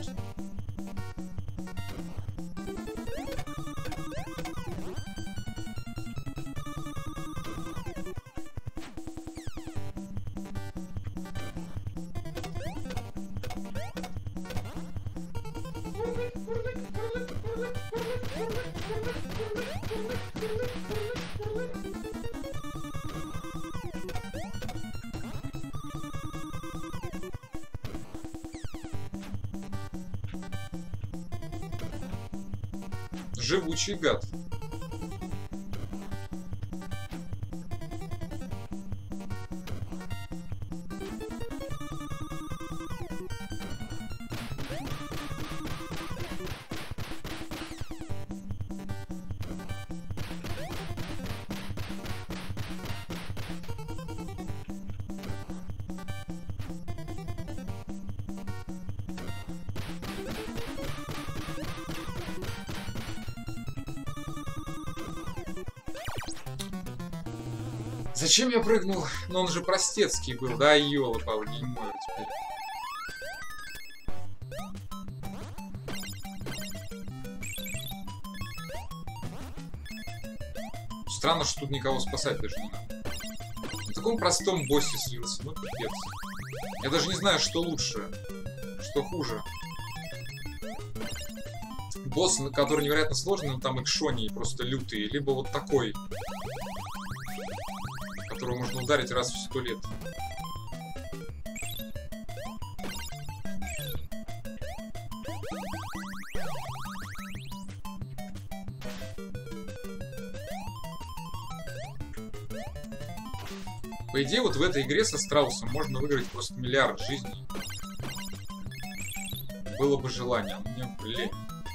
Живучий гад. Зачем я прыгнул? Но он же простецкий был, да, ёлы-палы, не мой теперь. Странно, что тут никого спасать даже не надо. На таком простом боссе слился, ну пипец. Я даже не знаю, что лучше, что хуже. Босс, который невероятно сложный, но там экшони просто лютые, либо вот такой, которого можно ударить раз в сто лет. По идее, вот в этой игре со страусом можно выиграть просто миллиард жизней. Было бы желание, но мне, блин.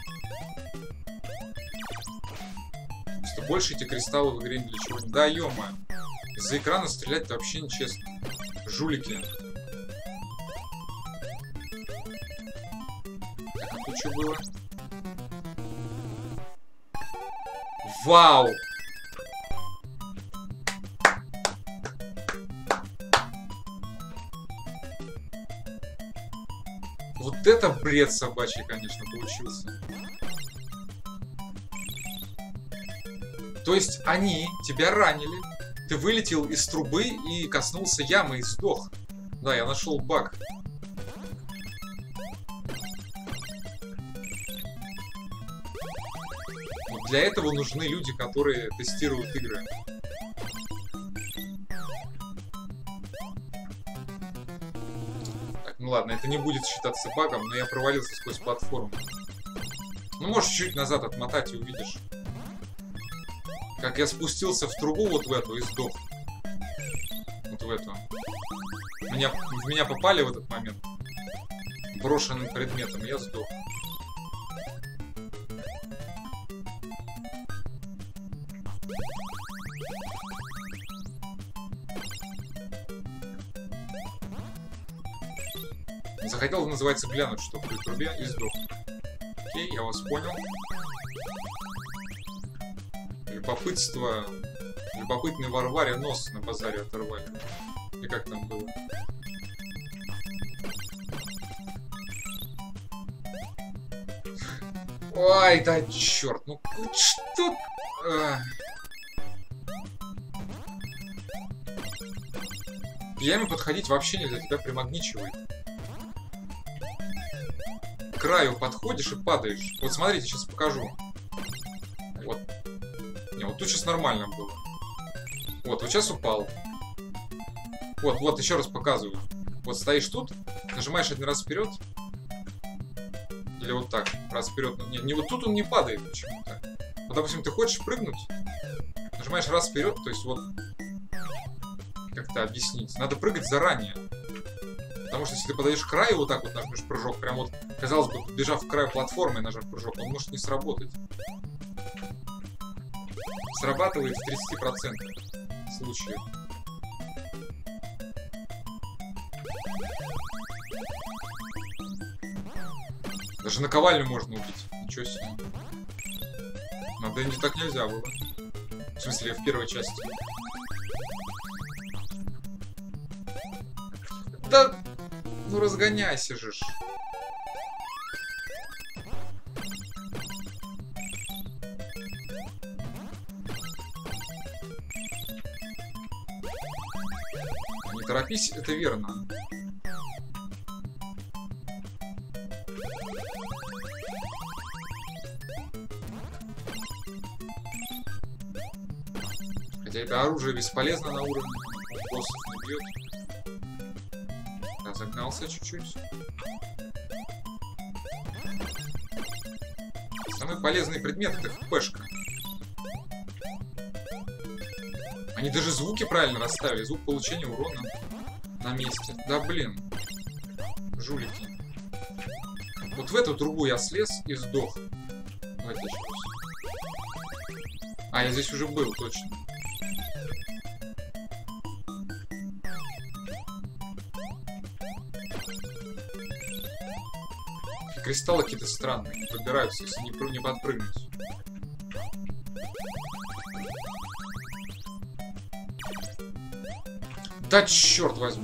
Просто больше эти кристаллы в игре ни для чего не... Да, ё-моё. Из-за экрана стрелять-то вообще нечестно. Жулики. Так, а тут что было? Вау! Вот это бред собачий, конечно, получился. То есть они тебя ранили, ты вылетел из трубы и коснулся ямы и сдох. Да, я нашел баг. Вот для этого нужны люди, которые тестируют игры. Так, ну ладно, это не будет считаться багом, но я провалился сквозь платформу. Ну, можешь чуть назад отмотать и увидишь. Как я спустился в трубу вот в эту и сдох. Вот в эту. Меня, в меня попали в этот момент брошенным предметом, и я сдох. Захотел, называется, глянуть, что в той трубе, и сдох. Окей, я вас понял. Любопытство. Любопытный Варваре нос на базаре оторвали. И как там было? Ой, да черт, ну что? А... К яме подходить вообще нельзя, тебя примагничивает. К краю подходишь и падаешь. Вот смотрите, сейчас покажу. Вот. Не, вот тут сейчас нормально было. Вот, вот сейчас упал. Вот, вот, еще раз показываю. Вот стоишь тут, нажимаешь один раз вперед. Или вот так, раз вперед. Не, не вот тут он не падает почему-то. Вот, допустим, ты хочешь прыгнуть, нажимаешь раз вперед, то есть вот. Как-то объяснить. Надо прыгать заранее. Потому что если ты подойдешь к краю, вот так вот нажмешь прыжок, прям вот, казалось бы, бежав к краю платформы и нажав прыжок, он может не сработать. Срабатывает в тридцати процентах случаев. Даже наковальню можно убить. Ничего себе. На Дэнди так нельзя было. В смысле, в первой части. Да, ну разгоняйся же ж. Не торопись, это верно. Хотя это оружие бесполезно на уровне, боссов не бьет. Разогнался чуть-чуть. Самый полезный предмет — это хпшка. Они даже звуки правильно расставили. Звук получения урона на месте. Да блин. Жулики. Вот в эту трубу я слез и сдох. Давайте еще раз. А, я здесь уже был, точно. Кристаллы какие-то странные. Не подбираются, если не, не подпрыгнуть. Да черт возьми.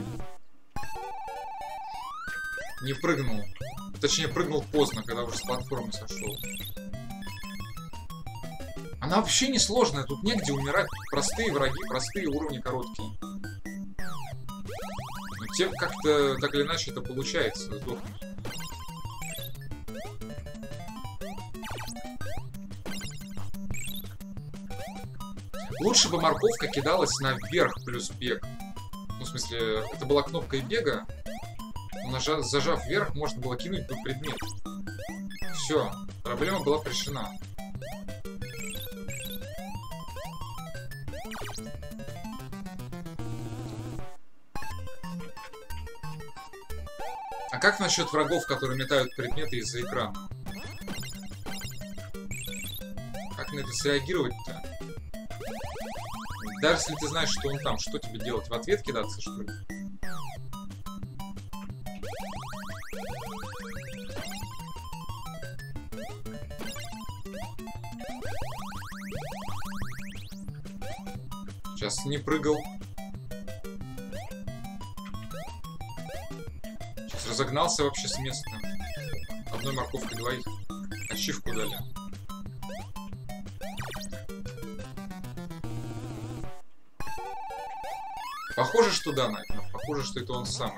Не прыгнул. Точнее, прыгнул поздно, когда уже с платформы сошел. Она вообще не сложная. Тут негде умирать. Простые враги, простые уровни короткие. Но тем как-то так или иначе это получается сдохнуть. Лучше бы морковка кидалась наверх плюс бег. Ну, в смысле, это была кнопка и бега. Нажав, зажав вверх, можно было кинуть бы предмет. Все, проблема была решена. А как насчет врагов, которые метают предметы из-за экрана? Как на это среагировать-то? Даже если ты знаешь, что он там, что тебе делать? В ответ кидаться, что ли? Сейчас не прыгал. Сейчас разогнался вообще с места. Одной морковкой двоих. Ачивку дали. Похоже, что да, Найтмар. Похоже, что это он самый.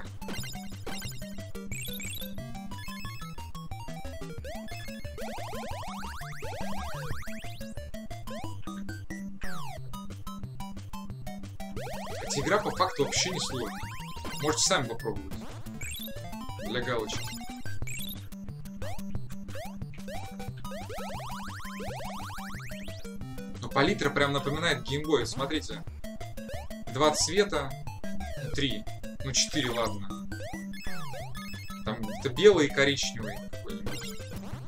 Хотя игра по факту вообще не сложная. Можете сами попробовать. Для галочки. Но палитра прям напоминает геймбой. Смотрите. Два цвета. Ну, три. Ну, четыре, ладно. Там это белый и коричневый какой-нибудь.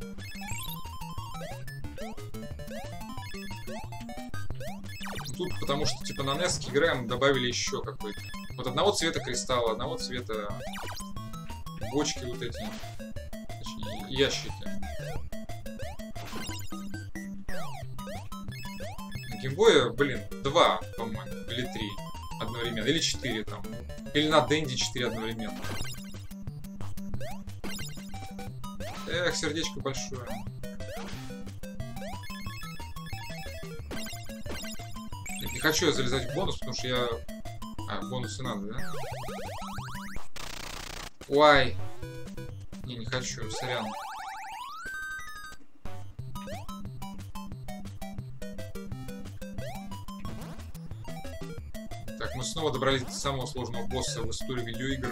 Тут потому что, типа, на нес играем добавили еще какой-то. Вот одного цвета кристалла, одного цвета бочки вот эти. Точнее, ящики. На геймбое, блин, два, по-моему, или три одновременно, или четыре там. Или на Денди четыре одновременно. Эх, сердечко большое. Не хочу я залезать в бонус, потому что я... А, бонусы надо, да? Ой. Не, не хочу, сорян. Так, мы снова добрались до самого сложного босса в истории видеоигр.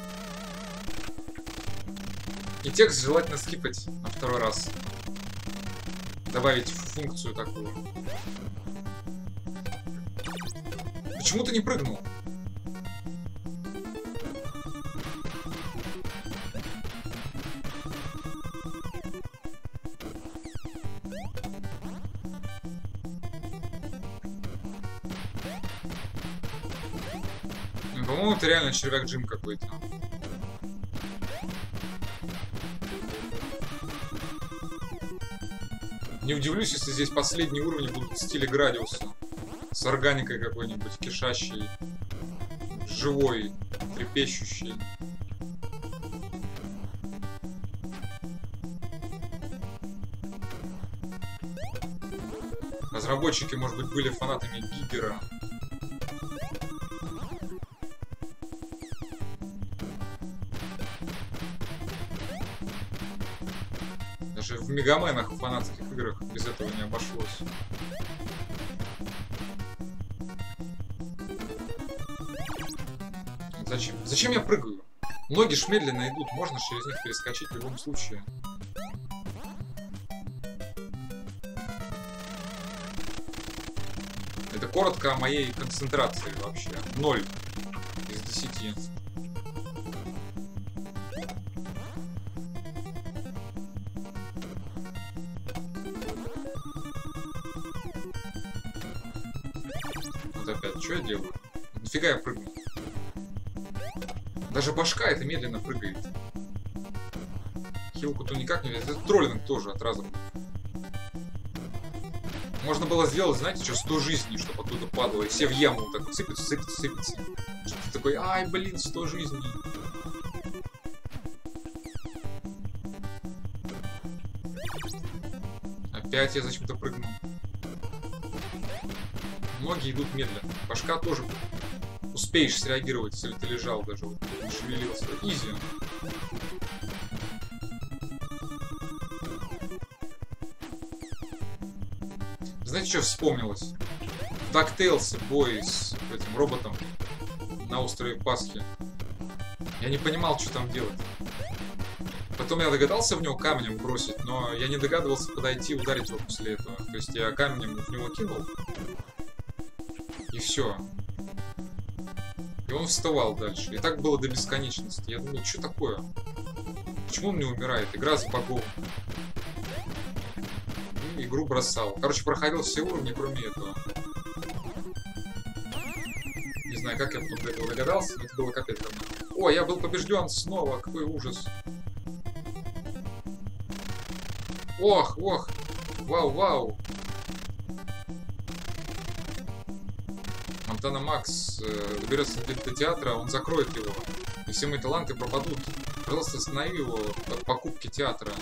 И текст желательно скипать на второй раз. Добавить функцию такую. Почему ты не прыгнул? По-моему, это реально червяк Джим какой-то. Не удивлюсь, если здесь последние уровни будут в стиле Градиуса. С органикой какой-нибудь, кишащей, живой, трепещущей. Разработчики, может быть, были фанатами Гигера. Даже в Мегаменах, в фанатских играх без этого не обошлось. Зачем? Зачем я прыгаю? Ноги ж медленно идут, можно через них перескочить в любом случае. Это коротко о моей концентрации вообще. Ноль из десяти. Вот опять, что я делаю? Нафига я прыгну? Даже башка это медленно прыгает. Хилку-то никак не... Это троллинг тоже от раза. Можно было сделать, знаете, что, сто жизней, чтобы оттуда падало, и все в яму так вот сыпятся, сыпятся, сыпятся. Что ты такой, ай, блин, сто жизней. Опять я зачем-то прыгнул. Ноги идут медленно. Башка тоже успеешь среагировать, если ты лежал даже, вот, не шевелился. Изи. Знаете, что вспомнилось? В DuckTales бой с этим роботом на острове Пасхи. Я не понимал, что там делать. Потом я догадался в него камнем бросить, но я не догадывался подойти и ударить его после этого. То есть я камнем в него кинул. И все. И он вставал дальше. И так было до бесконечности. Я думал, что такое? Почему он не умирает? Игра за богов. И игру бросал. Короче, проходил все уровни, кроме этого. Не знаю, как я потом до этого догадался, но это было капец давно. О, я был побежден снова. Какой ужас. Ох, ох. Вау, вау. Монтана Макс э, доберется до театра, он закроет его. И все мои таланты пропадут. Пожалуйста, останови его от покупки театра.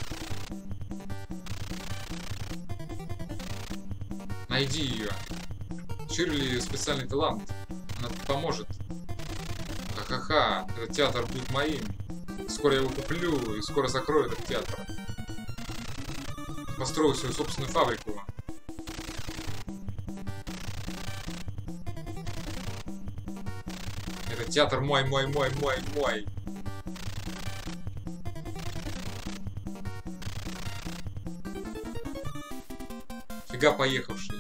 Найди ее. Ширли специальный талант. Она поможет. Ха-ха-ха. Этот театр будет моим. Скоро я его куплю и скоро закрою этот театр. Построю свою собственную фабрику. Этот театр мой, мой, мой, мой, мой. Фига поехавший.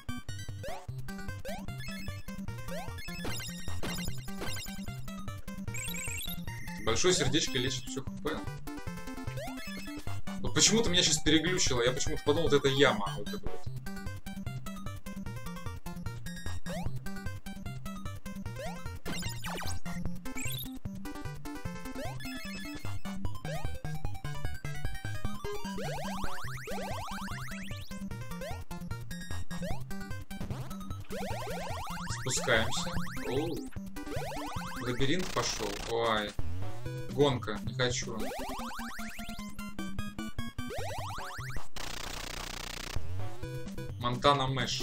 Большое сердечко лечит все хп. Вот почему-то меня сейчас переглючило. Я почему-то подумал, вот это яма. Вот это вот. Спускаемся. Оу. Лабиринт пошел. Ой. Гонка. Не хочу. Монтана Мэш.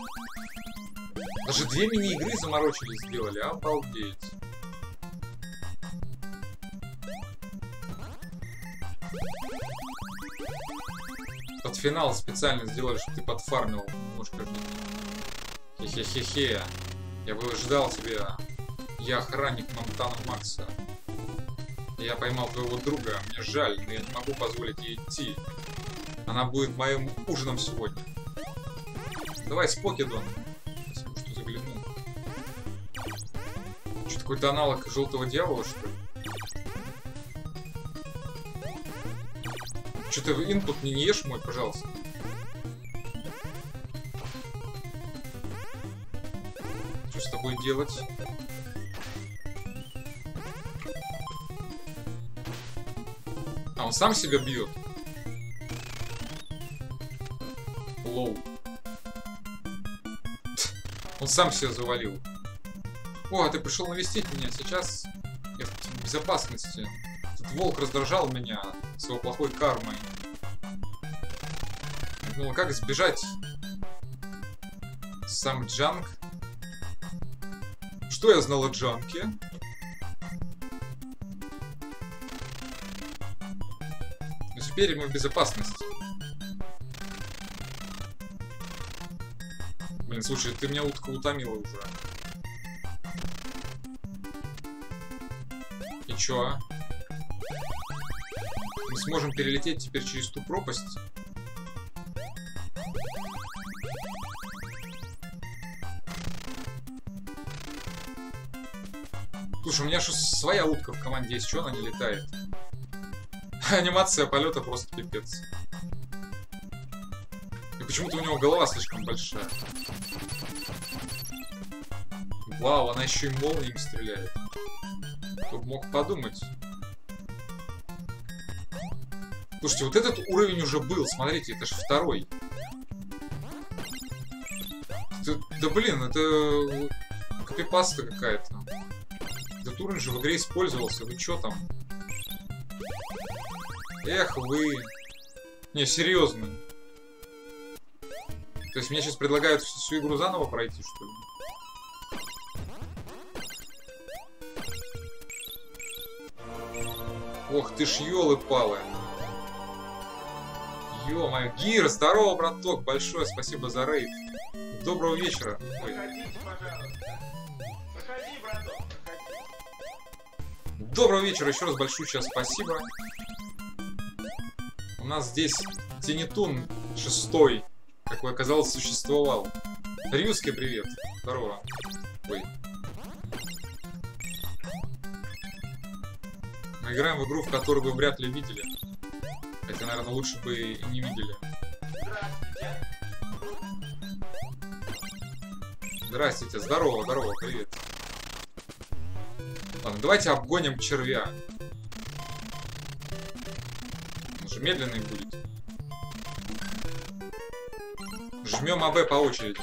Даже две мини-игры заморочились, сделали. Обалдеть. Под финал специально сделали, чтобы ты подфармил немножко. Хе-хе-хе-хе. Я бы ждал тебя. Я охранник Монтана Макса. Я поймал твоего друга. Мне жаль, но я не могу позволить ей идти. Она будет моим ужином сегодня. Давай, Спокидон. Спасибо, что заглянул. Что, какой-то аналог Желтого Дьявола, что ли? Что ты инпут не ешь мой, пожалуйста? Что с тобой делать? А, он сам себя бьет. Лоу. Он сам себя завалил. О, ты пришел навестить меня. Сейчас я в безопасности. Этот волк раздражал меня своей плохой кармой. Я думал, как сбежать? Сам Джанк. Что я знал о Джанке? Но теперь мы в безопасности. Блин, слушай, ты меня утка утомила уже. И чё? Мы сможем перелететь теперь через ту пропасть? Слушай, у меня что своя утка в команде есть, что она не летает? Анимация полета просто пипец. И почему-то у него голова слишком большая. Вау, она еще и молниями стреляет. Кто бы мог подумать. Слушайте, вот этот уровень уже был, смотрите, это же второй. Это, да блин, это копипаста какая-то. Этот уровень же в игре использовался, вы чё там? Эх вы. Не, серьезно. То есть мне сейчас предлагают всю, всю игру заново пройти, что ли? Ох ты ж ёлы-палы. Ё-моё, Гир, здорово, браток, большое спасибо за рейд. Доброго вечера. Ой. Заходите, пожалуйста. Заходи, браток, заходи. Доброго вечера, еще раз большое спасибо. У нас здесь Тинитун шестой, как оказалось, существовал. Рюский, привет. Здорово. Ой. Мы играем в игру, в которую вы вряд ли видели. Хотя, наверное, лучше бы и не видели. Здравствуйте. Здравствуйте, здорово, здорово, привет. Ладно, давайте обгоним червя. Он же медленный будет. Жмем АБ по очереди.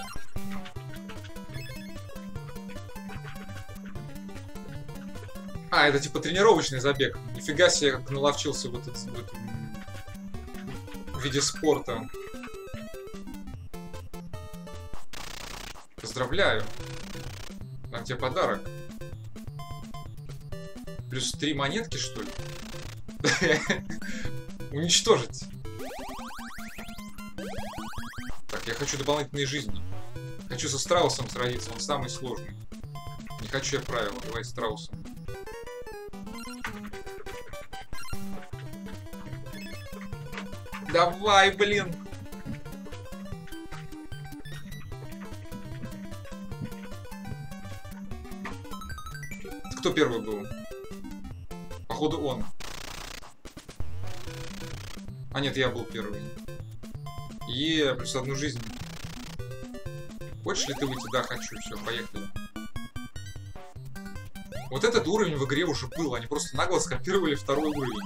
А, это типа тренировочный забег. Нифига себе, как наловчился в, этот, в этом виде спорта. Поздравляю. Дам тебе подарок. Плюс три монетки, что ли? Уничтожить. Так, я хочу дополнительной жизни. Хочу со страусом сразиться, он самый сложный. Не хочу я правила, давай страусом. Давай, блин! Кто первый был? Походу он. А нет, я был первый. Е, плюс одну жизнь. Хочешь ли ты выйти? Да, хочу. Все, поехали. Вот этот уровень в игре уже был. Они просто нагло скопировали второй уровень.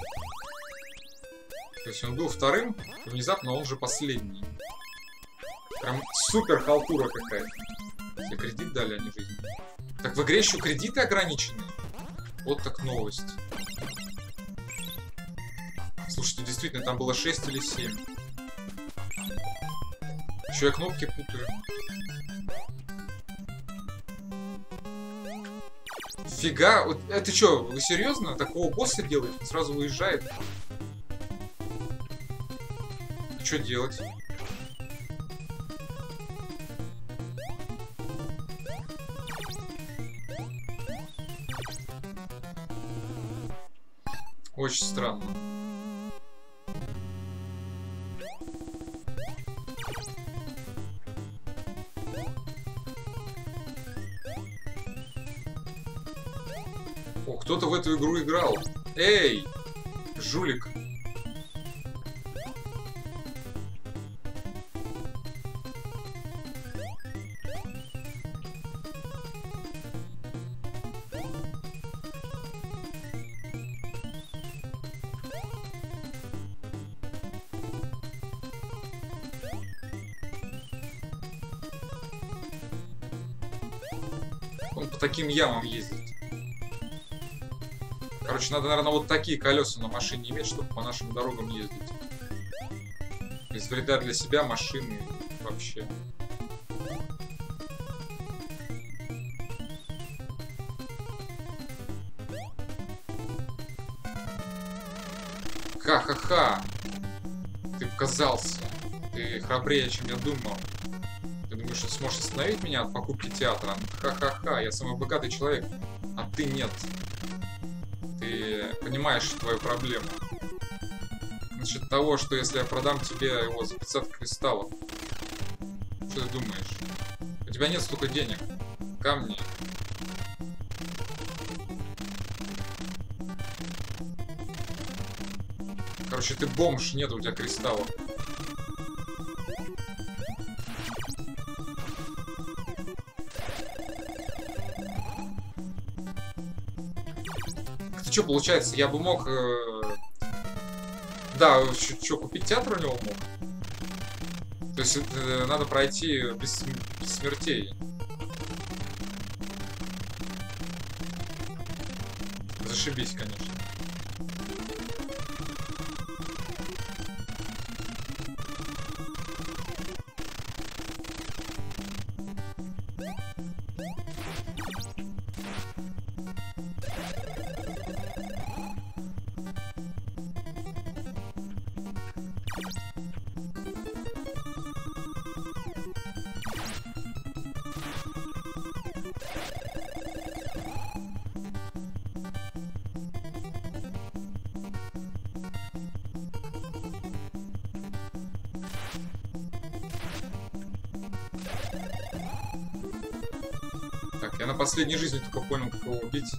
То есть он был вторым, и внезапно он же последний. Прям супер халтура какая-то. Тебе кредит дали, а не жизнь. Так в игре еще кредиты ограничены. Вот так новость. Слушайте, действительно, там было шесть или семь. Еще я кнопки путаю. Фига, вот это что, вы серьезно? Такого босса делаете? Он сразу уезжает. Что делать? Очень странно. О, кто-то в эту игру играл. Эй, жулик. Он по таким ямам ездит. Короче, надо, наверное, вот такие колеса на машине иметь, чтобы по нашим дорогам ездить. Без вреда для себя, машины вообще. Ха-ха-ха! Ты показался. Ты храбрее, чем я думал. Ты думаешь, что сможешь остановить меня от покупки театра? Ха-ха-ха, я самый богатый человек, а ты нет. Ты понимаешь твою проблему. Насчет того, что если я продам тебе его за пятьдесят кристаллов. Что ты думаешь? У тебя нет столько денег. Камни. Короче, ты бомж, нет у тебя кристаллов. Это что получается? Я бы мог... Э... Да, что, купить театр у него мог? То есть это, надо пройти без, без смертей. Зашибись, конечно. Так, я на последней жизни только понял, как его убить.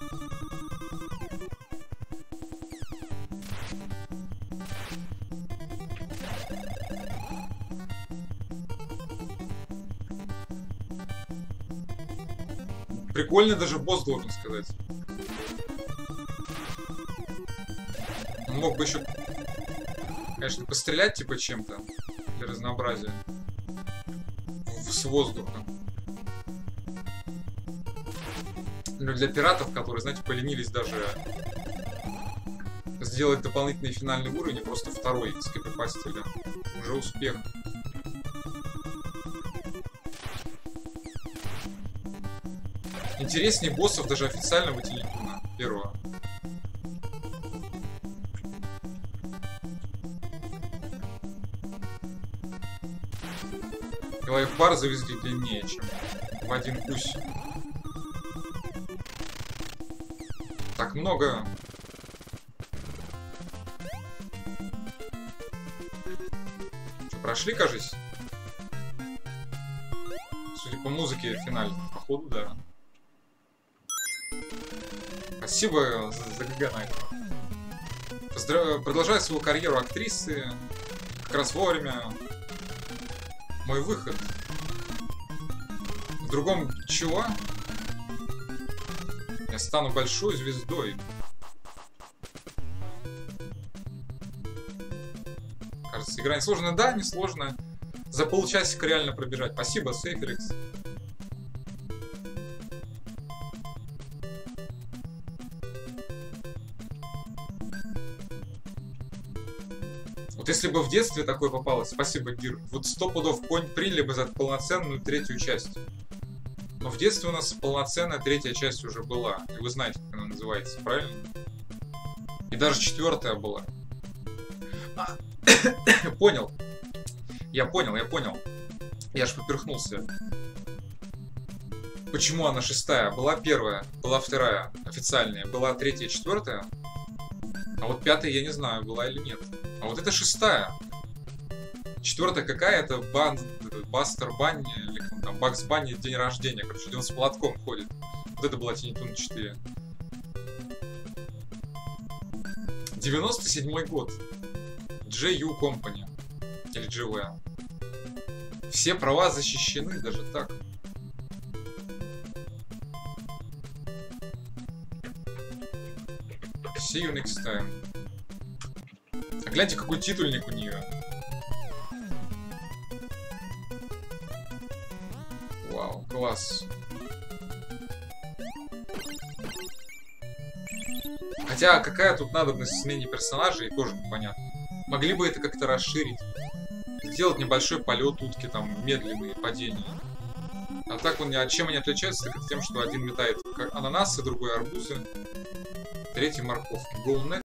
Прикольный даже босс, должен сказать. Он мог бы еще, конечно, пострелять типа чем-то для разнообразия. В, с воздуха. Но для пиратов, которые, знаете, поленились даже сделать дополнительный финальный уровень, просто второй скопипастили. Уже успех. Интереснее боссов даже официального телефона первого. И лайфбар завезли длиннее, чем в один гусь. Так много. Что, прошли, кажется? Судя по музыке в финале. Походу, да. Спасибо за, за ГГ. Поздрав... Продолжаю свою карьеру актрисы. Как раз вовремя. Мой выход. В другом чего? Я стану большой звездой. Кажется, игра не сложная. Да, не сложная. За полчасика реально пробежать. Спасибо, Сейферикс. Вот если бы в детстве такое попалось, спасибо, Гир, вот сто пудов конь приняли бы за полноценную третью часть. Но в детстве у нас полноценная третья часть уже была. И вы знаете, как она называется, правильно? И даже четвертая была. А, понял. Я понял, я понял. Я ж поперхнулся. Почему она шестая? Была первая, была вторая, официальная. Была третья, четвертая. А вот пятая я не знаю, была или нет. А вот это шестая. Четвертая какая? Это Бан... Бастер Банни, или там Бакс Банни, день рождения. Короче, где он с молотком ходит. Вот это была Тинитун четыре. девяносто седьмой год. джей ю Company. Или джи ви. Все права защищены, даже так. See you next time. А гляньте, какой титульник у нее. Вау, класс. Хотя, какая тут надобность в смене персонажей, тоже непонятно. Могли бы это как-то расширить. Сделать небольшой полет утки, там, медленные падения. А так, он, а чем они отличаются, так это тем, что один метает ананасы, другой арбузы, третий морковки. Go next.